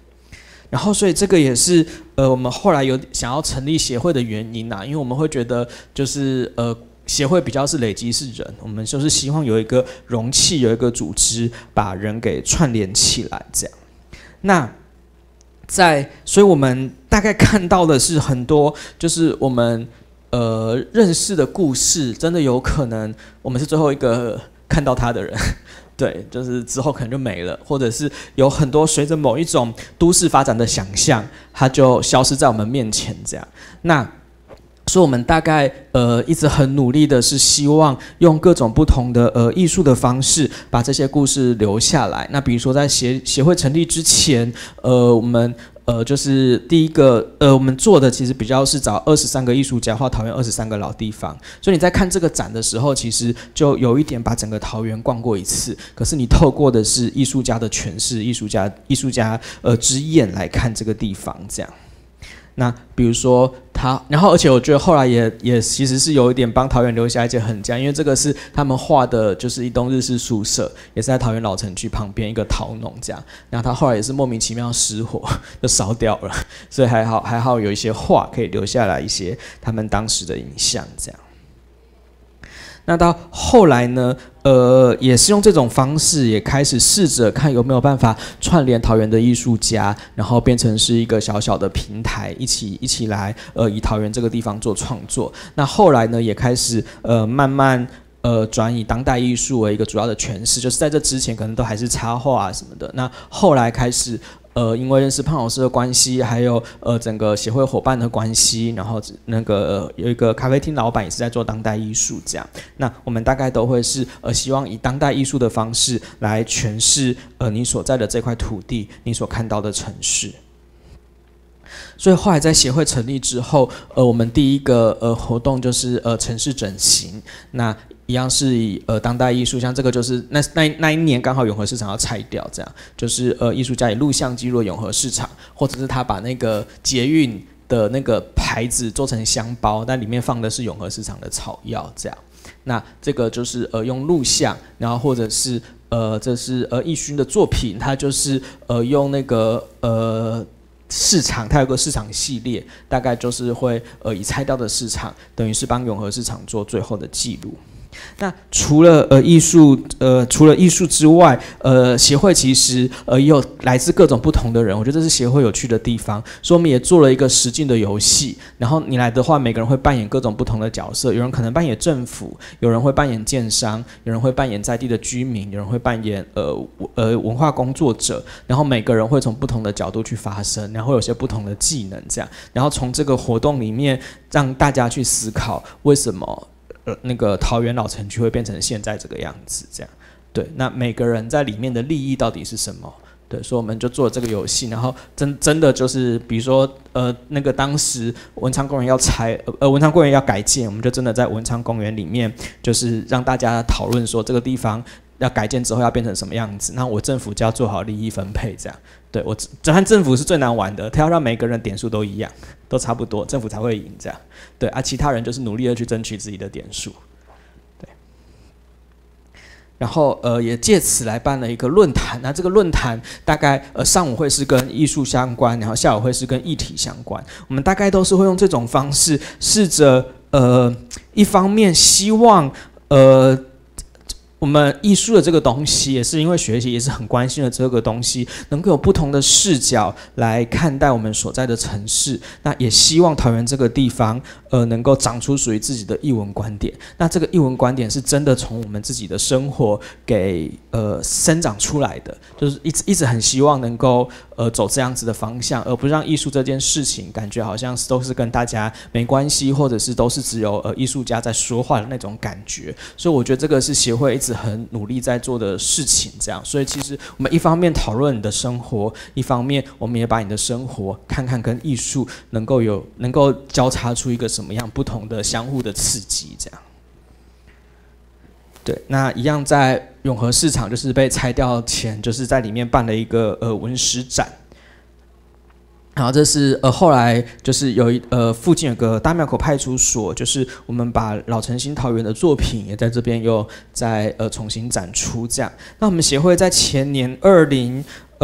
然后所以这个也是我们后来有想要成立协会的原因因为我们会觉得就是协会比较是累积是人，我们就是希望有一个容器，有一个组织，把人给串联起来，这样。那所以我们大概看到的是很多，就是我们认识的故事，真的有可能我们是最后一个看到他的人。对，就是之后可能就没了，或者是有很多随着某一种都市发展的想象，它就消失在我们面前，这样。那所以我们大概一直很努力的是希望用各种不同的艺术的方式把这些故事留下来。那比如说在协会成立之前，我们就是第一个我们做的其实比较是找23个艺术家画桃园23个老地方，所以你在看这个展的时候，其实就有一点把整个桃园逛过一次，可是你透过的是艺术家的诠释，艺术家之眼来看这个地方，这样。那比如说然后而且我觉得后来也其实是有一点帮桃园留下一些痕迹，因为这个是他们画的，就是一栋日式宿舍，也是在桃园老城区旁边一个桃农这样。然后他后来也是莫名其妙失火就烧掉了，所以还好有一些画可以留下来一些他们当时的影像这样。那到后来呢，也是用这种方式，也开始试着看有没有办法串联桃园的艺术家，然后变成是一个小小的平台，一起来以桃园这个地方做创作。那后来呢，也开始慢慢转以当代艺术为一个主要的诠释，就是在这之前可能都还是插画什么的。那后来开始。因为认识胖老师的关系，还有整个协会伙伴的关系，然后那个有一个咖啡厅老板也是在做当代艺术这样。那我们大概都会是希望以当代艺术的方式来诠释你所在的这块土地，你所看到的城市。所以后来在协会成立之后，我们第一个活动就是城市整形，那一样是以当代艺术，像这个就是那一年刚好永和市场要拆掉，这样就是艺术家以录像记录永和市场，或者是他把那个捷运的那个牌子做成香包，但里面放的是永和市场的草药这样。那这个就是用录像，然后或者是这是义勋的作品，他就是用那个市场，它有个市场系列，大概就是会以拆掉的市场，等于是帮永和市场做最后的记录。那除了艺术之外，协会其实也有来自各种不同的人，我觉得这是协会有趣的地方。所以我们也做了一个实境的游戏，然后你来的话，每个人会扮演各种不同的角色，有人可能扮演政府，有人会扮演建商，有人会扮演在地的居民，有人会扮演文化工作者，然后每个人会从不同的角度去发声，然后有些不同的技能这样，然后从这个活动里面让大家去思考为什么那个桃园老城区会变成现在这个样子，这样对。那每个人在里面的利益到底是什么？对，所以我们就做了这个游戏，然后真的就是，比如说那个当时文昌公园要拆，文昌公园要改建，我们就真的在文昌公园里面，就是让大家讨论说这个地方要改建之后要变成什么样子，那我政府就要做好利益分配，这样。对，我看政府是最难玩的，他要让每个人点数都一样，都差不多，政府才会赢这样。对啊，其他人就是努力的去争取自己的点数。对，然后也借此来办了一个论坛，那这个论坛大概上午会是跟艺术相关，然后下午会是跟议题相关。我们大概都是会用这种方式，试着一方面希望我们艺术的这个东西，也是因为学习，也是很关心的这个东西，能够有不同的视角来看待我们所在的城市。那也希望桃园这个地方，能够长出属于自己的艺文观点。那这个艺文观点是真的从我们自己的生活给生长出来的，就是一直很希望能够走这样子的方向，而不让艺术这件事情感觉好像都是跟大家没关系，或者是都是只有艺术家在说话的那种感觉。所以我觉得这个是协会一直很努力在做的事情，这样。所以其实我们一方面讨论你的生活，一方面我们也把你的生活看看跟艺术能够交叉出一个什么样不同的相互的刺激，这样。对，那一样在永和市场就是被拆掉前，就是在里面办了一个文史展。然后这是后来就是附近有个大庙口派出所，就是我们把老城新桃园的作品也在这边又再重新展出这样。那我们协会在前年2020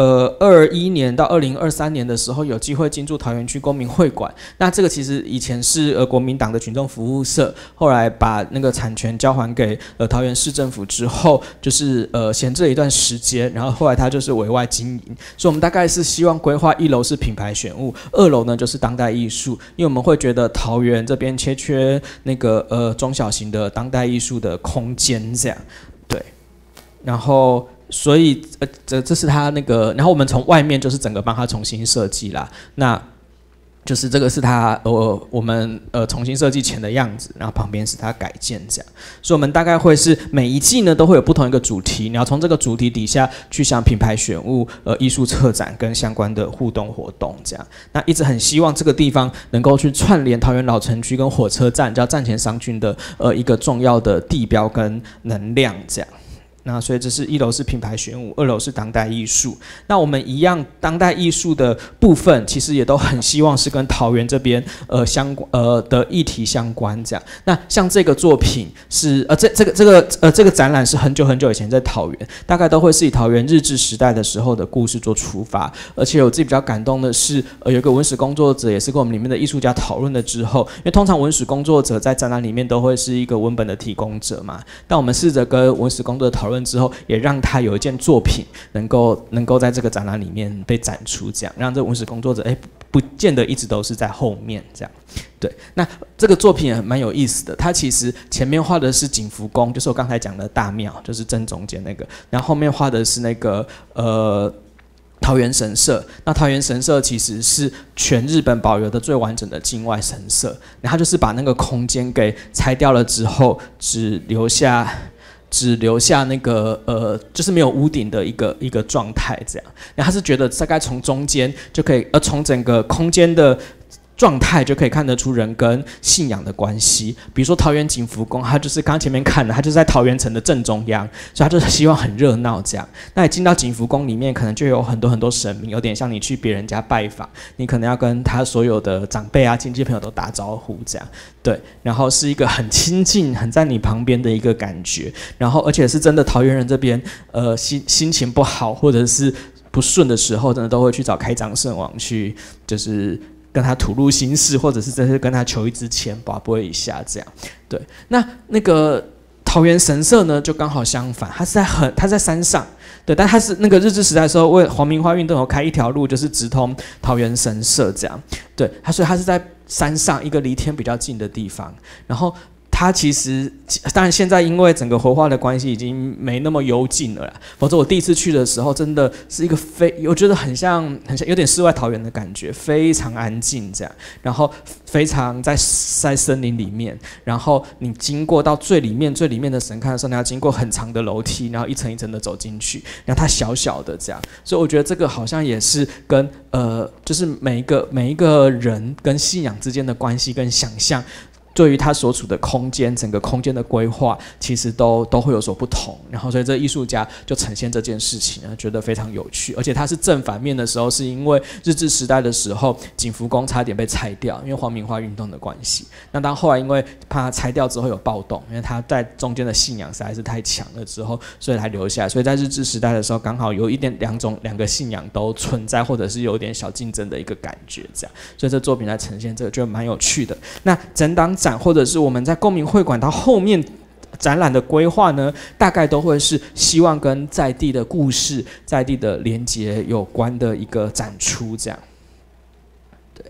21年到2023年的时候，有机会进驻桃园区公民会馆。那这个其实以前是国民党的群众服务社，后来把那个产权交还给桃园市政府之后，就是闲置了一段时间，然后后来它就是委外经营。所以我们大概是希望规划1楼是品牌选物，2楼呢就是当代艺术，因为我们会觉得桃园这边缺那个中小型的当代艺术的空间这样，对，然后。所以这是他那个，然后我们从外面就是整个帮他重新设计啦。那就是这个是他我们重新设计前的样子，然后旁边是他改建这样。所以我们大概会是每一季呢都会有不同一个主题，你要从这个主题底下去想品牌选物、艺术策展跟相关的互动活动这样。那一直很希望这个地方能够去串联桃园老城区跟火车站，叫站前商圈的一个重要的地标跟能量这样。那所以这是1楼是品牌选物，2楼是当代艺术。那我们一样，当代艺术的部分其实也都很希望是跟桃园这边的议题相关这样。那像这个作品是这个展览是很久很久以前在桃园，大概都会是以桃园日治时代的时候的故事做出发。而且我自己比较感动的是，有一个文史工作者也是跟我们里面的艺术家讨论了之后，因为通常文史工作者在展览里面都会是一个文本的提供者嘛，但我们试着跟文史工作者讨论之后，也让他有一件作品能够在这个展览里面被展出，这样让这文史工作者不见得一直都是在后面这样。对，那这个作品也蛮有意思的，它其实前面画的是景福宫，就是我刚才讲的大庙，就是正中间那个，然后后面画的是那个桃园神社。那桃园神社其实是全日本保留的最完整的境外神社，然后就是把那个空间给拆掉了之后，只留下那个就是没有屋顶的一个状态这样。然后他是觉得大概从中间就可以，从整个空间的状态就可以看得出人跟信仰的关系。比如说桃园景福宫，它就是刚刚前面看的，它就是在桃园城的正中央，所以它就是希望很热闹这样。那你进到景福宫里面，可能就有很多很多神明，有点像你去别人家拜访，你可能要跟他所有的长辈啊、亲戚朋友都打招呼这样。对，然后是一个很亲近、很在你旁边的一个感觉。然后而且是真的桃园人这边，心情不好或者是不顺的时候，真的都会去找开张圣王去，就是跟他吐露心事，或者是真是跟他求一支签，拔拨一下这样。对，那个桃园神社呢，就刚好相反，它在山上。对，但它是那个日治时代的时候，为黄明花运动有开一条路，就是直通桃园神社这样。对，所以它是在山上一个离天比较近的地方，然后。它其实，当然现在因为整个活化的关系，已经没那么幽静了啦。否则我第一次去的时候，真的是一个我觉得很像有点世外桃源的感觉，非常安静这样，然后非常在森林里面，然后你经过到最里面的神龛的时候，你要经过很长的楼梯，然后一层一层的走进去，然后它小小的这样，所以我觉得这个好像也是跟就是每一个人跟信仰之间的关系跟想象。对于他所处的空间，整个空间的规划，其实都会有所不同。然后，所以这艺术家就呈现这件事情，觉得非常有趣。而且他是正反面的时候，是因为日治时代的时候，景福宫差点被拆掉，因为黄明花运动的关系。那当后来因为怕它拆掉之后有暴动，因为他在中间的信仰实在是太强了之后，所以才留下来。所以在日治时代的时候，刚好有两个信仰都存在，或者是有点小竞争的一个感觉，这样。所以这作品来呈现这个，就蛮有趣的。那整档展或者是我们在公民会馆到后面展览的规划呢，大概都会是希望跟在地的故事、在地的连结有关的一个展出，这样。对。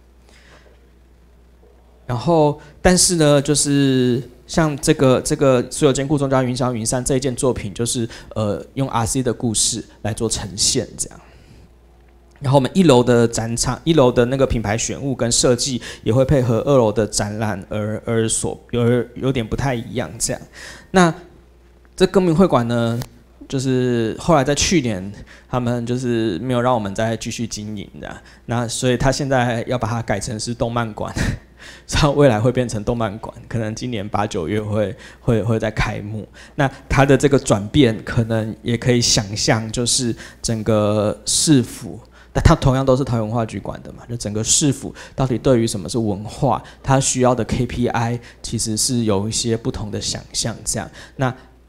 然后，但是呢，就是像这个所有间故中家云霄云山这一件作品，就是用 RC 的故事来做呈现，这样。然后我们1楼的展场，1楼的那个品牌选物跟设计也会配合2楼的展览而有点不太一样这样。那这公民会馆呢，就是后来在去年他们就是没有让我们再继续经营的，那所以他现在要把它改成是动漫馆。它未来会变成动漫馆，可能今年8、9月会再开幕。那它的这个转变，可能也可以想象，就是整个市府。那它同样都是桃园文化局管的嘛，就整个市府到底对于什么是文化，它需要的 KPI 其实是有一些不同的想象这样。那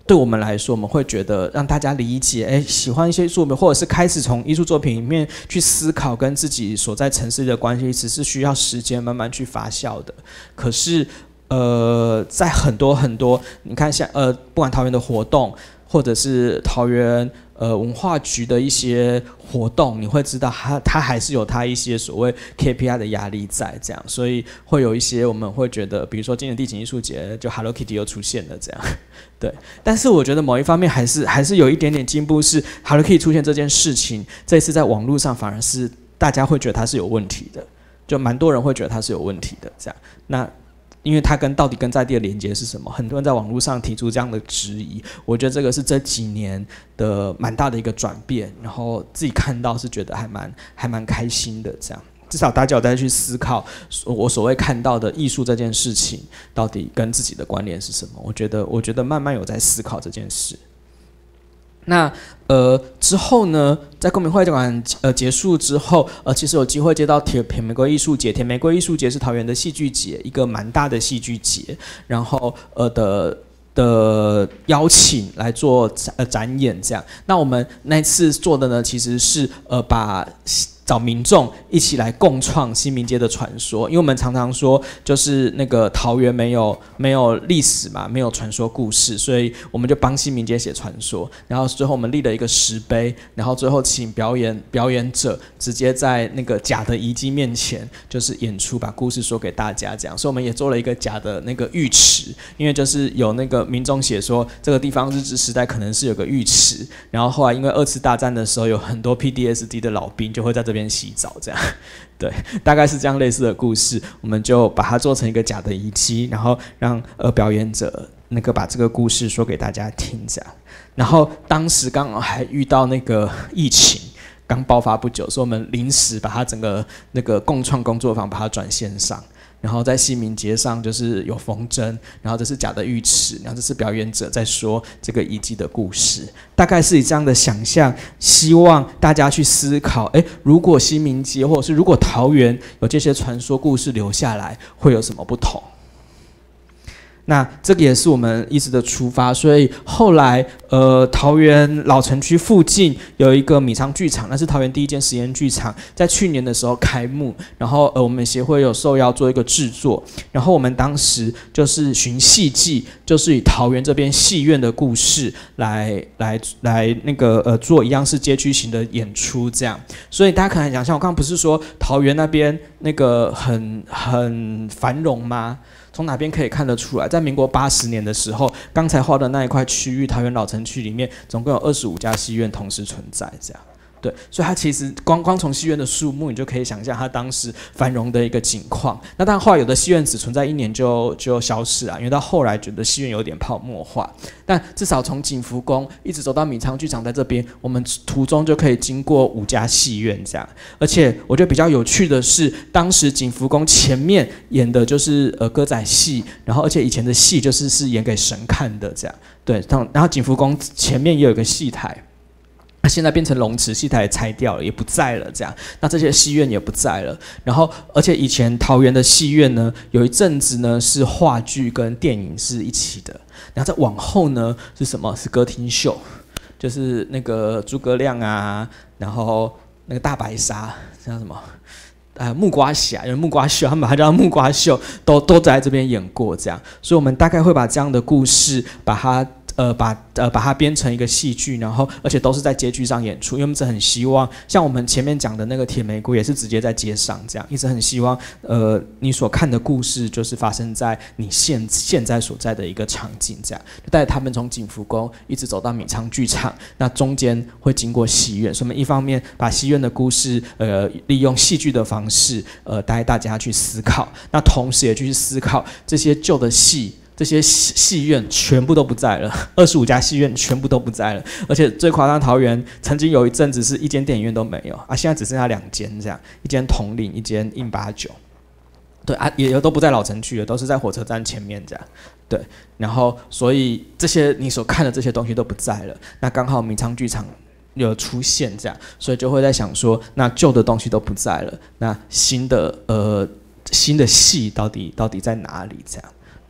对我们来说，我们会觉得让大家理解，喜欢一些作品，或者是开始从艺术作品里面去思考跟自己所在城市的关系，只是需要时间慢慢去发酵的。可是，在很多，你看像不管桃园的活动，或者是桃园文化局的一些活动，你会知道它还是有它一些所谓 KPI 的压力在，这样，所以会有一些我们会觉得，比如说今年地景艺术节，就 Hello Kitty 又出现了这样，对。但是我觉得某一方面还是有一点点进步，是 Hello Kitty 出现这件事情，这一次在网络上反而是大家会觉得它是有问题的，就蛮多人会觉得它是有问题的这样。那因为它到底跟在地的连接是什么？很多人在网络上提出这样的质疑，我觉得这个是这几年的蛮大的一个转变，然后自己看到是觉得还蛮开心的这样。至少大家有在去思考我所谓看到的艺术这件事情到底跟自己的关联是什么。我觉得慢慢有在思考这件事。那之后呢，在公民会馆结束之后，其实有机会接到铁玫瑰艺术节。铁玫瑰艺术节是桃园的戏剧节，一个蛮大的戏剧节，然后的邀请来做展演这样。那我们那次做的呢，其实是找民众一起来共创新民街的传说，因为我们常常说，就是那个桃园没有历史嘛，没有传说故事，所以我们就帮新民街写传说。然后最后我们立了一个石碑，然后最后请表演者直接在那个假的遗迹面前，就是演出，把故事说给大家这样。所以我们也做了一个假的那个浴池，因为就是有那个民众写说这个地方日治时代可能是有个浴池，然后后来因为2次大战的时候有很多 PTSD 的老兵就会在这边洗澡这样，对，大概是这样类似的故事，我们就把它做成一个假的遗迹，然后让表演者那个把这个故事说给大家听这样。然后当时刚好还遇到那个疫情刚爆发不久，所以我们临时把它整个那个共创工作坊把它转线上。然后在新民街上就是有风筝，然后这是假的浴池，然后这是表演者在说这个遗迹的故事，大概是以这样的想象，希望大家去思考，如果新民街或者是如果桃园有这些传说故事留下来，会有什么不同？那这个也是我们一直的出发，所以后来桃园老城区附近有一个米仓剧场，那是桃园第一间实验剧场，在去年的时候开幕，然后我们协会有受邀做一个制作，然后我们当时就是寻戏记，就是以桃园这边戏院的故事来那个做一样是街区型的演出这样。所以大家可能想象，我刚刚不是说桃园那边那个很繁荣吗？从哪边可以看得出来？在民国80年的时候，刚才画的那一块区域，桃园老城区里面，总共有25家戏院同时存在，这样。对，所以它其实光从戏院的数目，你就可以想象它当时繁荣的一个景况。那当然后来有的戏院只存在1年就消失了，因为到后来觉得戏院有点泡沫化。但至少从景福宫一直走到米仓剧场，在这边我们途中就可以经过5家戏院这样。而且我觉得比较有趣的是，当时景福宫前面演的就是歌仔戏，然后而且以前的戏是演给神看的这样。对，然后景福宫前面也有一个戏台。现在变成龙池，戏台也拆掉了，也不在了，这样。那这些戏院也不在了。然后，而且以前桃园的戏院呢，有一阵子呢是话剧跟电影是一起的。然后再往后呢是什么？是歌厅秀，就是那个诸葛亮啊，然后那个大白鲨叫什么？木瓜侠，有木瓜秀，他们把它叫木瓜秀，都在这边演过这样。所以我们大概会把这样的故事，把它编成一个戏剧，然后而且都是在街区上演出，因为我们一直很希望，像我们前面讲的那个铁玫瑰也是直接在街上这样，一直很希望你所看的故事就是发生在你现在所在的一个场景这样，就带着他们从景福宫一直走到米仓剧场，那中间会经过戏院，所以我们一方面把戏院的故事利用戏剧的方式带大家去思考，那同时也去思考这些旧的戏。这些戏院全部都不在了，25家戏院全部都不在了，而且最夸张，桃园曾经有一阵子是1间电影院都没有啊，现在只剩下2间这样，一间统领，一间印89，对啊，也都不在老城区了，都是在火车站前面这样，对，然后所以这些你所看的这些东西都不在了，那刚好米仓剧场有出现这样，所以就会在想说，那旧的东西都不在了，那新的戏到底在哪里这样？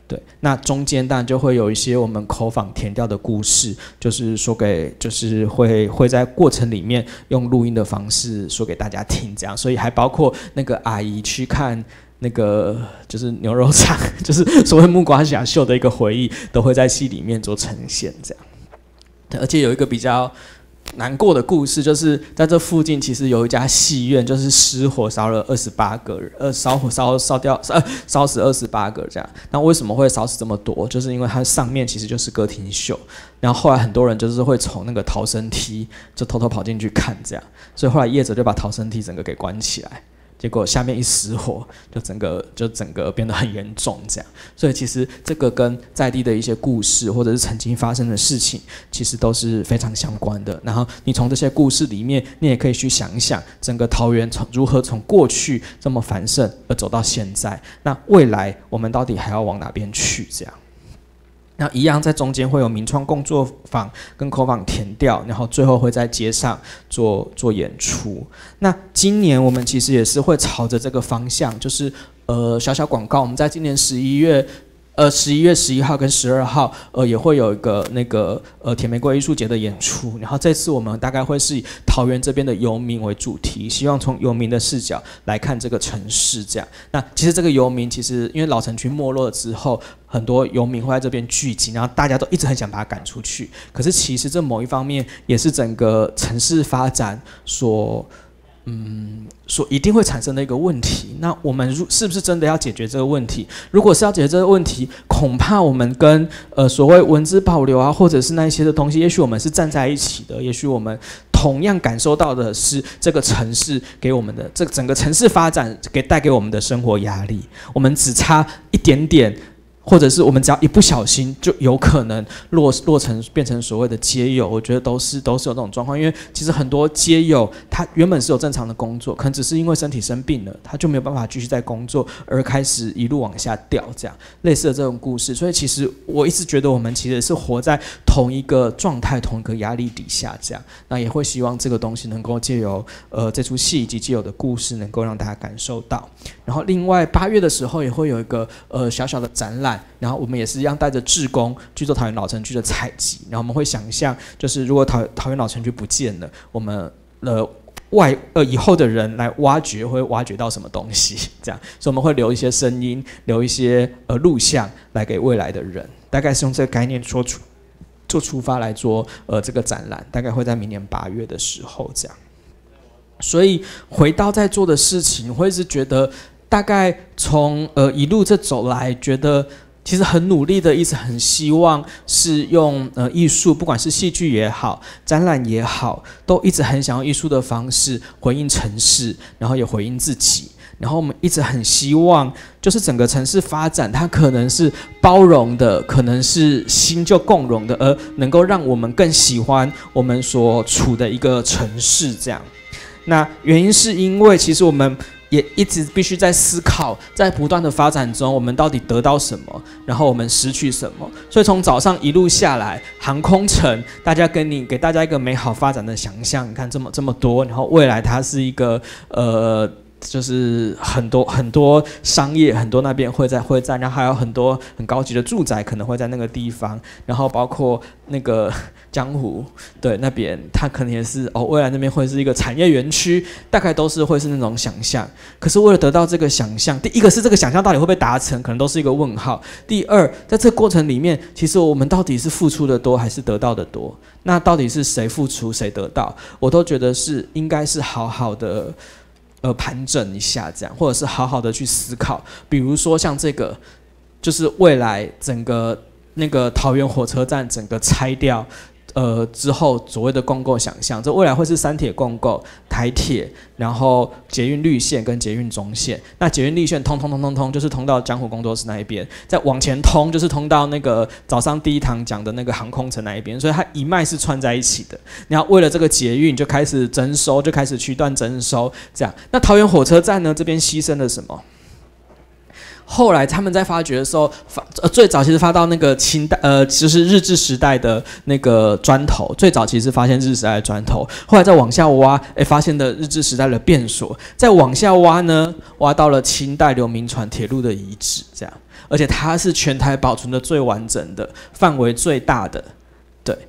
对，那中间当然就会有一些我们口访填调的故事，就是说给，就是会在过程里面用录音的方式说给大家听，这样，所以还包括那个阿姨去看那个就是牛肉场，就是所谓木瓜侠秀的一个回忆，都会在戏里面做呈现，这样。对，而且有一个比较难过的故事，就是在这附近其实有一家戏院，就是失火烧了28个人，烧死28个这样。那为什么会烧死这么多？就是因为它上面其实就是歌厅秀，然后后来很多人就是会从那个逃生梯就偷偷跑进去看这样，所以后来业者就把逃生梯整个给关起来。结果下面一失火，就整个变得很严重，这样。所以其实这个跟在地的一些故事，或者是曾经发生的事情，其实都是非常相关的。然后你从这些故事里面，你也可以去想一想，整个桃园如何从过去这么繁盛而走到现在，那未来我们到底还要往哪边去？这样。那一样在中间会有民创工作坊跟口访填调，然后最后会在街上做演出。那今年我们其实也是会朝着这个方向，就是小小广告，我们在今年11月11号跟12号，也会有一个那个铁玫瑰艺术节的演出。然后这次我们大概会是以桃园这边的游民为主题，希望从游民的视角来看这个城市。这样，那其实这个游民，其实因为老城区没落了之后，很多游民会在这边聚集，然后大家都一直很想把它赶出去。可是其实这某一方面也是整个城市发展所一定会产生的一个问题。那我们是不是真的要解决这个问题？如果是要解决这个问题，恐怕我们跟所谓文资保留啊，或者是那一些的东西，也许我们是站在一起的，也许我们同样感受到的是这个城市给我们的这整个城市发展带给我们的生活压力，我们只差一点点。或者是我们只要一不小心，就有可能落成变成所谓的街友，我觉得都是有这种状况。因为其实很多街友他原本是有正常的工作，可能只是因为身体生病了，他就没有办法继续在工作，而开始一路往下掉，这样类似的这种故事。所以其实我一直觉得我们其实是活在同一个状态、同一个压力底下，这样。那也会希望这个东西能够借由这出戏以及借由的故事，能够让大家感受到。然后另外8月的时候也会有一个小小的展览。然后我们也是一样带着志工去做桃园老城区的采集，然后我们会想象，就是如果桃园老城区不见了，我们以后的人来挖掘会挖掘到什么东西？这样，所以我们会留一些声音，留一些录像来给未来的人，大概是用这个概念做出发来做这个展览，大概会在明年8月的时候这样。所以回到在做的事情，我会是觉得大概从一路这走来，觉得。其实很努力的，一直很希望是用艺术，不管是戏剧也好，展览也好，都一直很想用艺术的方式回应城市，然后也回应自己。然后我们一直很希望，就是整个城市发展，它可能是包容的，可能是新旧共融的，而能够让我们更喜欢我们所处的一个城市。这样，那原因是因为其实我们。也一直必须在思考，在不断的发展中，我们到底得到什么，然后我们失去什么。所以从早上一路下来，航空城，大家给大家一个美好发展的想象。你看这么多，然后未来它是一个就是很多商业，很多那边会在，然后还有很多很高级的住宅可能会在那个地方，然后包括那个江湖，对那边它可能也是未来那边会是一个产业园区，大概都是会是那种想象。可是为了得到这个想象，第一个是这个想象到底会不会达成，可能都是一个问号。第二，在这个过程里面，其实我们到底是付出的多还是得到的多？那到底是谁付出谁得到？我都觉得是应该是好好的。盘整一下，这样，或者是好好的去思考，比如说像这个，就是未来整个那个桃园火车站整个拆掉，之后所谓的共构想象，这未来会是3铁共构、台铁，然后捷运绿线跟捷运中线。那捷运绿线通就是通到江湖工作室那一边，再往前通就是通到那个早上第一堂讲的那个航空城那一边，所以它一脉是串在一起的。然后为了这个捷运就开始征收，就开始区段征收，这样。那桃园火车站呢这边牺牲了什么？ 后来他们在发掘的时候，最早其实发到那个清代，就是日治时代的那个砖头，最早其实发现日治时代的砖头，后来再往下挖，发现的日治时代的便所，再往下挖呢，挖到了清代刘铭传铁路的遗址，这样，而且它是全台保存的最完整的，范围最大的，对，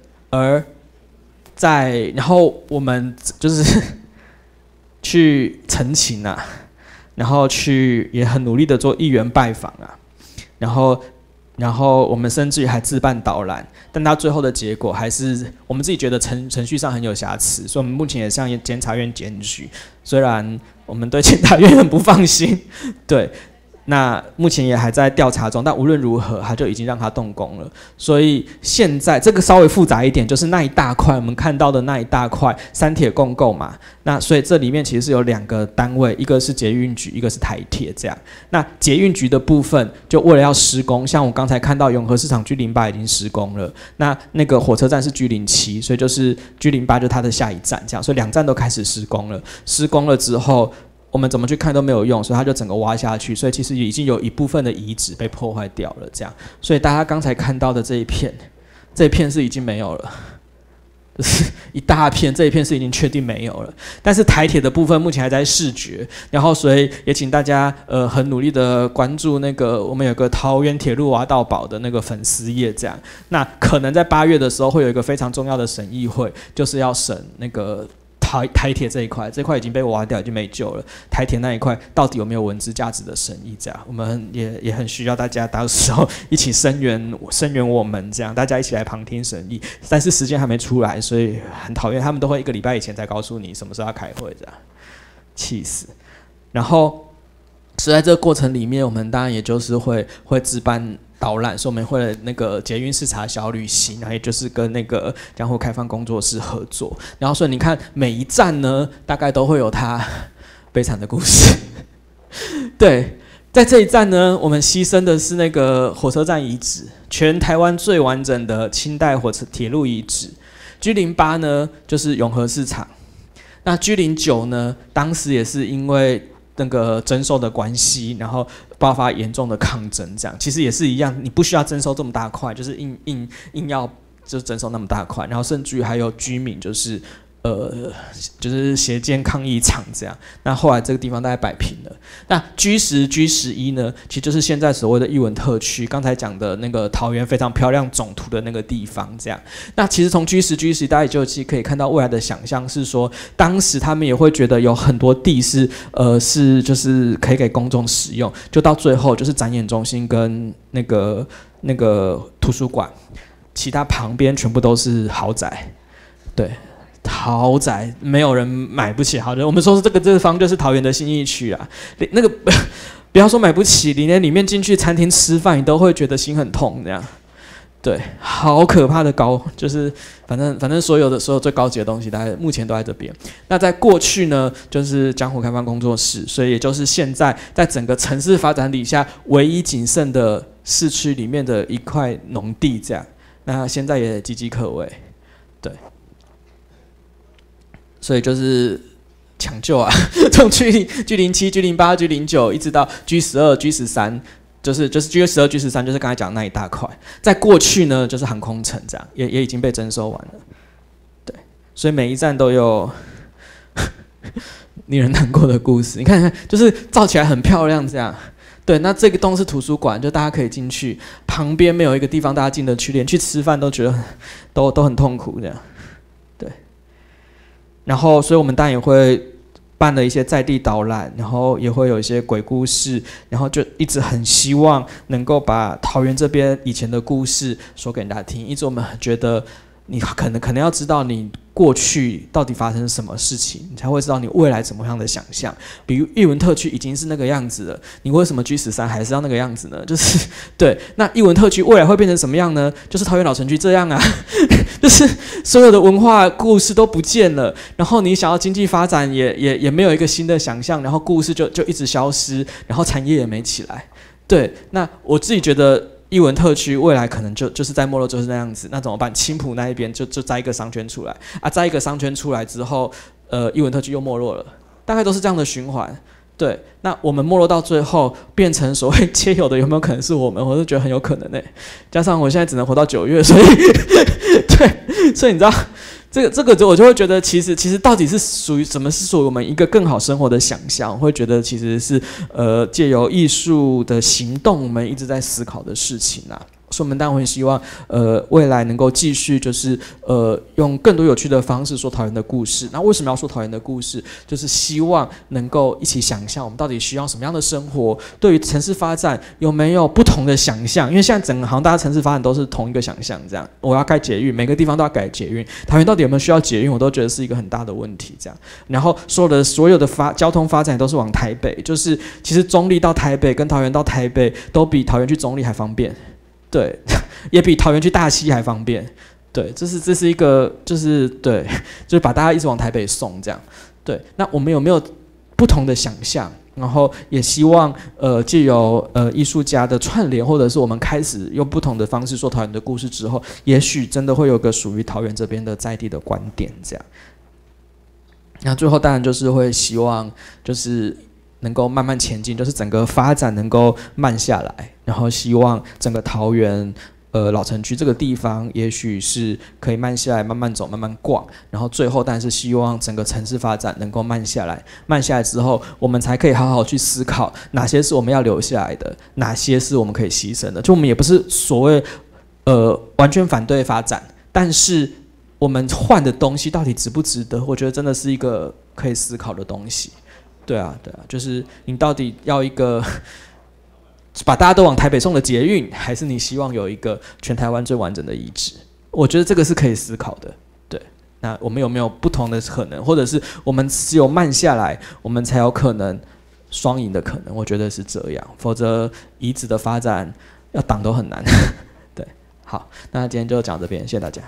然后我们就是去陈情啊。然后也很努力的做议员拜访啊，然后我们甚至于还自办导览，但他最后的结果还是我们自己觉得程序上很有瑕疵，所以我们目前也向监察院检举，虽然我们对监察院很不放心，对。那目前也还在调查中，但无论如何，他就已经让他动工了。所以现在这个稍微复杂一点，就是那一大块我们看到的那一大块三铁共构嘛。那所以这里面其实是有2个单位，一个是捷运局，一个是台铁这样。那捷运局的部分，就为了要施工，像我刚才看到永和市场G08已经施工了，那个火车站是G07，所以就是G08就是它的下一站这样，所以2站都开始施工了。施工了之后，我们怎么去看都没有用，所以它就整个挖下去，所以其实已经有一部分的遗址被破坏掉了，这样，所以大家刚才看到的这一片是已经没有了，就是一大片，这一片是已经确定没有了。但是台铁的部分目前还在视觉，然后所以也请大家很努力的关注那个我们有个桃园铁路挖到宝的那个粉丝页，这样，那可能在8月的时候会有一个非常重要的审议会，就是要审那个。台铁这一块已经被挖掉，已经没救了。台铁那一块到底有没有文资价值的审议？这样，我们也很需要大家到时候一起声援我们，这样大家一起来旁听审议。但是时间还没出来，所以很讨厌，他们都会1个礼拜以前才告诉你什么时候要开会，这样气死。然后，所以在这个过程里面，我们当然也就是会自办导览，所以我们会有那个捷运视察小旅行，然后也就是跟那个江湖开放工作室合作，然后所以你看每一站呢，大概都会有它悲惨的故事。对，在这一站呢，我们牺牲的是那个火车站遗址，全台湾最完整的清代铁路遗址。G08呢，就是永和市场。那G09呢，当时也是因为那个征收的关系，然后爆发严重的抗争，这样其实也是一样，你不需要征收这么大块，就是硬要就征收那么大块，然后甚至于还有居民就是协建抗议场这样。那后来这个地方大概摆平了。那 G10、G11呢，其实就是现在所谓的艺文特区，刚才讲的那个桃园非常漂亮总图的那个地方这样。那其实从 G10、G11大家就可以看到未来的想象是说，当时他们也会觉得有很多地是就是可以给公众使用，就到最后就是展演中心跟那个图书馆，其他旁边全部都是豪宅，对。豪宅没有人买不起豪宅，我们说这个地方就是桃园的信义区啊，那个不要说买不起，你连里面进去餐厅吃饭，你都会觉得心很痛这样。对，好可怕的高，就是反正所有最高级的东西，大概目前都在这边。那在过去呢，就是江湖开放工作室，所以也就是现在在整个城市发展底下唯一仅剩的市区里面的一块农地这样。那现在也岌岌可危，对。所以就是抢救啊，从 G07、G08、G09 一直到 G12、G13，就是 G12、G13，就是刚才讲的那一大块。在过去呢，就是航空城这样，也已经被征收完了。对，所以每一站都有令人难过的故事。你看看，就是造起来很漂亮这样。对，那这个洞是图书馆，就大家可以进去，旁边没有一个地方大家进得去，连去吃饭都觉得都很痛苦这样。然后，所以我们当然也会办了一些在地导览，然后也会有一些鬼故事，然后就一直很希望能够把桃园这边以前的故事说给大家听。一直我们觉得你可能要知道你过去到底发生什么事情，你才会知道你未来怎么样的想象。比如艺文特区已经是那个样子了，你为什么 G13还是要那个样子呢？就是对，那艺文特区未来会变成什么样呢？就是桃园老城区这样啊，就是所有的文化故事都不见了，然后你想要经济发展也没有一个新的想象，然后故事就一直消失，然后产业也没起来。对，那我自己觉得。艺文特区未来可能就是在没落就是那样子，那怎么办？青埔那一边就摘一个商圈出来啊，摘一个商圈出来之后，艺文特区又没落了，大概都是这样的循环。 对，那我们没落到最后变成所谓街友的，有没有可能是我们？我是觉得很有可能欸。加上我现在只能活到9月，所以对，所以你知道，这个我就会觉得，其实到底是属于什么是属于我们一个更好生活的想象？我会觉得其实是借由艺术的行动，我们一直在思考的事情啊。所以我们当然会希望，未来能够继续就是用更多有趣的方式说桃园的故事。那为什么要说桃园的故事？就是希望能够一起想象我们到底需要什么样的生活，对于城市发展有没有不同的想象？因为现在整个好像大家城市发展都是同一个想象，这样我要盖捷运，每个地方都要改捷运，桃园到底有没有需要捷运？我都觉得是一个很大的问题。这样，然后所有的交通发展都是往台北，就是其实中立到台北跟桃园到台北都比桃园去中立还方便。对，也比桃园去大溪还方便。对，这是一个，就是对，就是把大家一直往台北送这样。对，那我们有没有不同的想象？然后也希望藉由艺术家的串联，或者是我们开始用不同的方式说桃园的故事之后，也许真的会有个属于桃园这边的在地的观点这样。那最后当然就是会希望就是能够慢慢前进，就是整个发展能够慢下来，然后希望整个桃园老城区这个地方，也许是可以慢下来，慢慢走，慢慢逛，然后最后当然是希望整个城市发展能够慢下来，慢下来之后，我们才可以好好去思考哪些是我们要留下来的，哪些是我们可以牺牲的。就我们也不是所谓完全反对发展，但是我们换的东西到底值不值得？我觉得真的是一个可以思考的东西。对啊，就是你到底要一个把大家都往台北送的捷运，还是你希望有一个全台湾最完整的遗址？我觉得这个是可以思考的。对，那我们有没有不同的可能，或者是我们只有慢下来，我们才有可能双赢的可能？我觉得是这样，否则遗址的发展要挡都很难。对，好，那今天就讲这边，谢谢大家。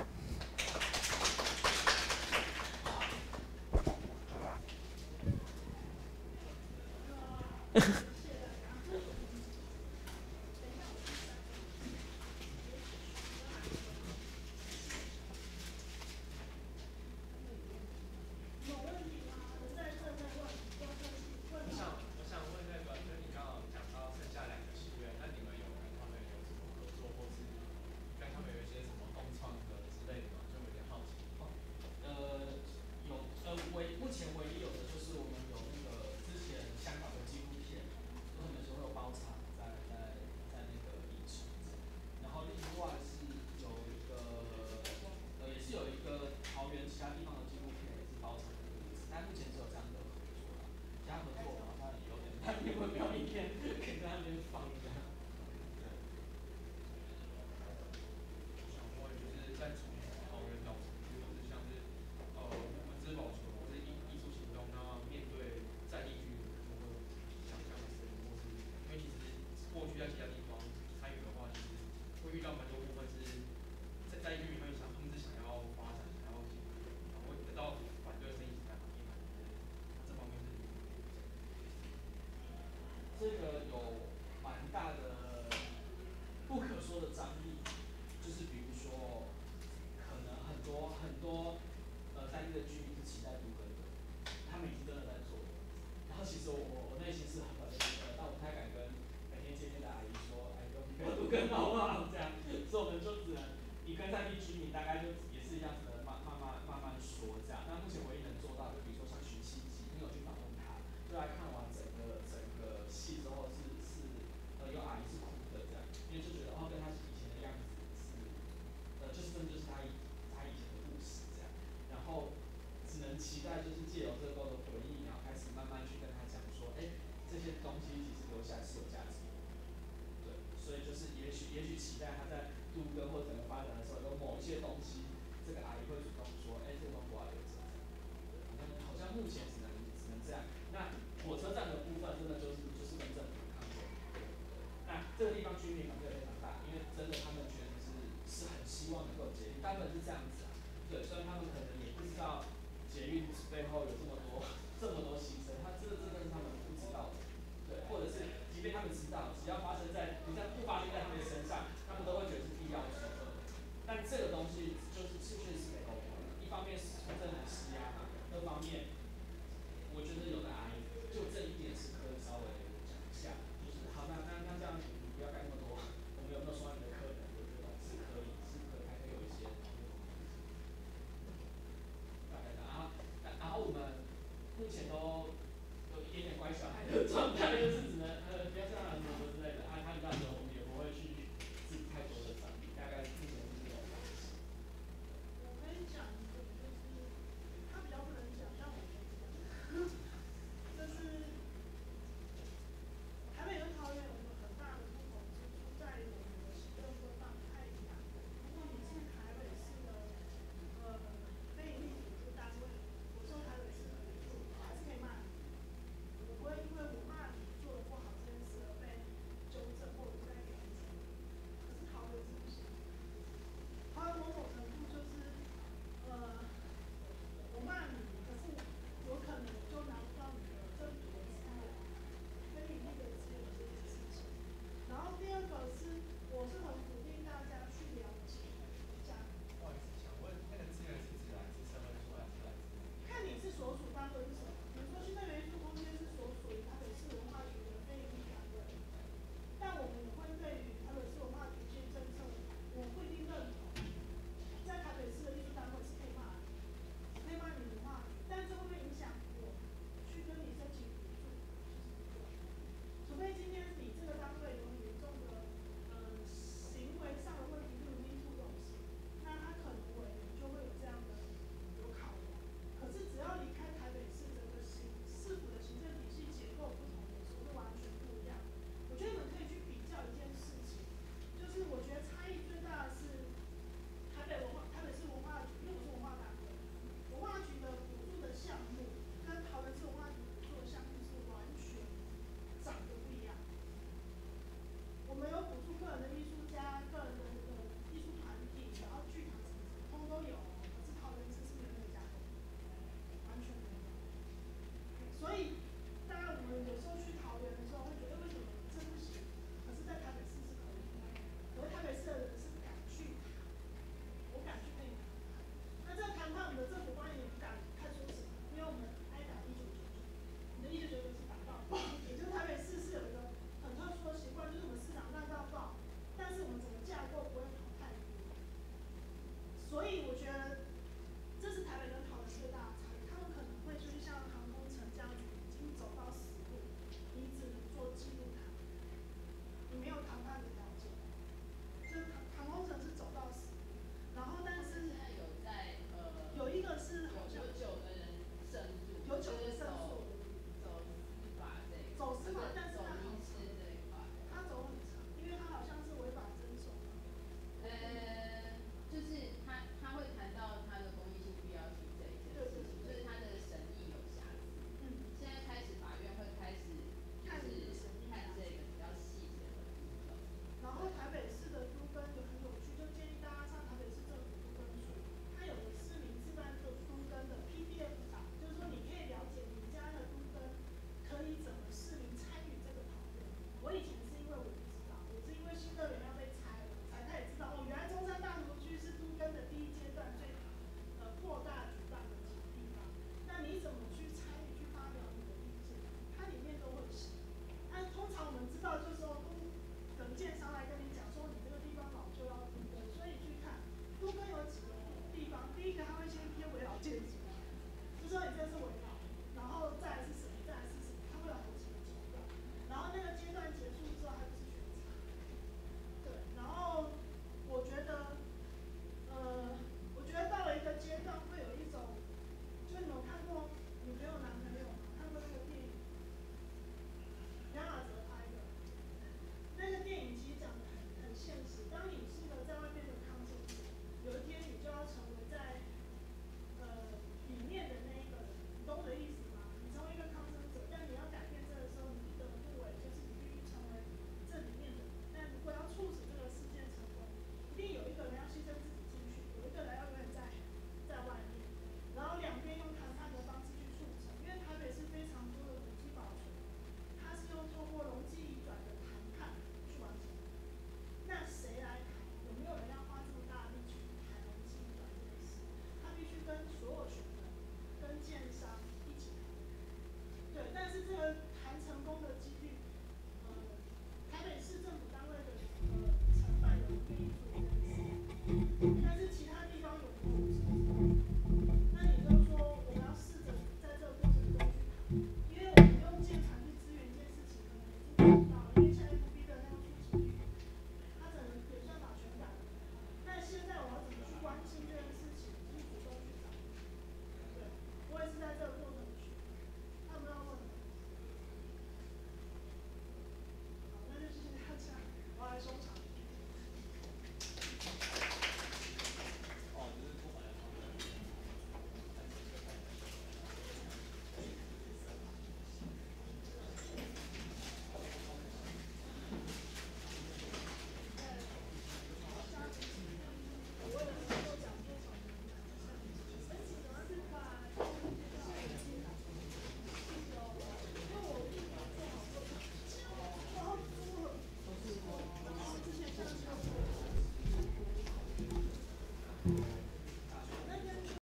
这个有蛮大的不可说的张力，就是比如说，可能很多在地的居民是期待都更的，他们已经真的在做了。然后其实我内心是很反对都更，但我不太敢跟每天接见的阿姨说，哎，不要都更好不好？这样，所以我们就只能你跟在地居民大概就也是一样子的，慢慢说这样。那目前唯一能做到，就比如说像徐熙基，因为我去访问他，就来看完整个戏之后是有阿姨是哭的这样，因为就觉得跟他以前的样子是就是真的就是他以前的故事这样，然后只能期待就是借由这个的回忆，然后开始慢慢去跟他讲说，这些东西其实留下来是有价值的，对，所以就是也许期待他在都更或整个发展的时候，有某一些东西，这个阿姨会主动说，这个东西我要留着，好像目前只能这样。那火车站的部分真的就是跟政府抗争。那这个地方居民反对非常大，因为真的他们觉得是很希望能够捷运，他们是这样子啊，对，所以他们可能也不知道捷运背后有这么多牺牲，这真的是他们不知道的，对，或者是即便他们知道，只要不发生在他们身上，他们都会觉得是必要之恶。但这个东西就是确实没沟通，一方面是政府施压嘛，二方面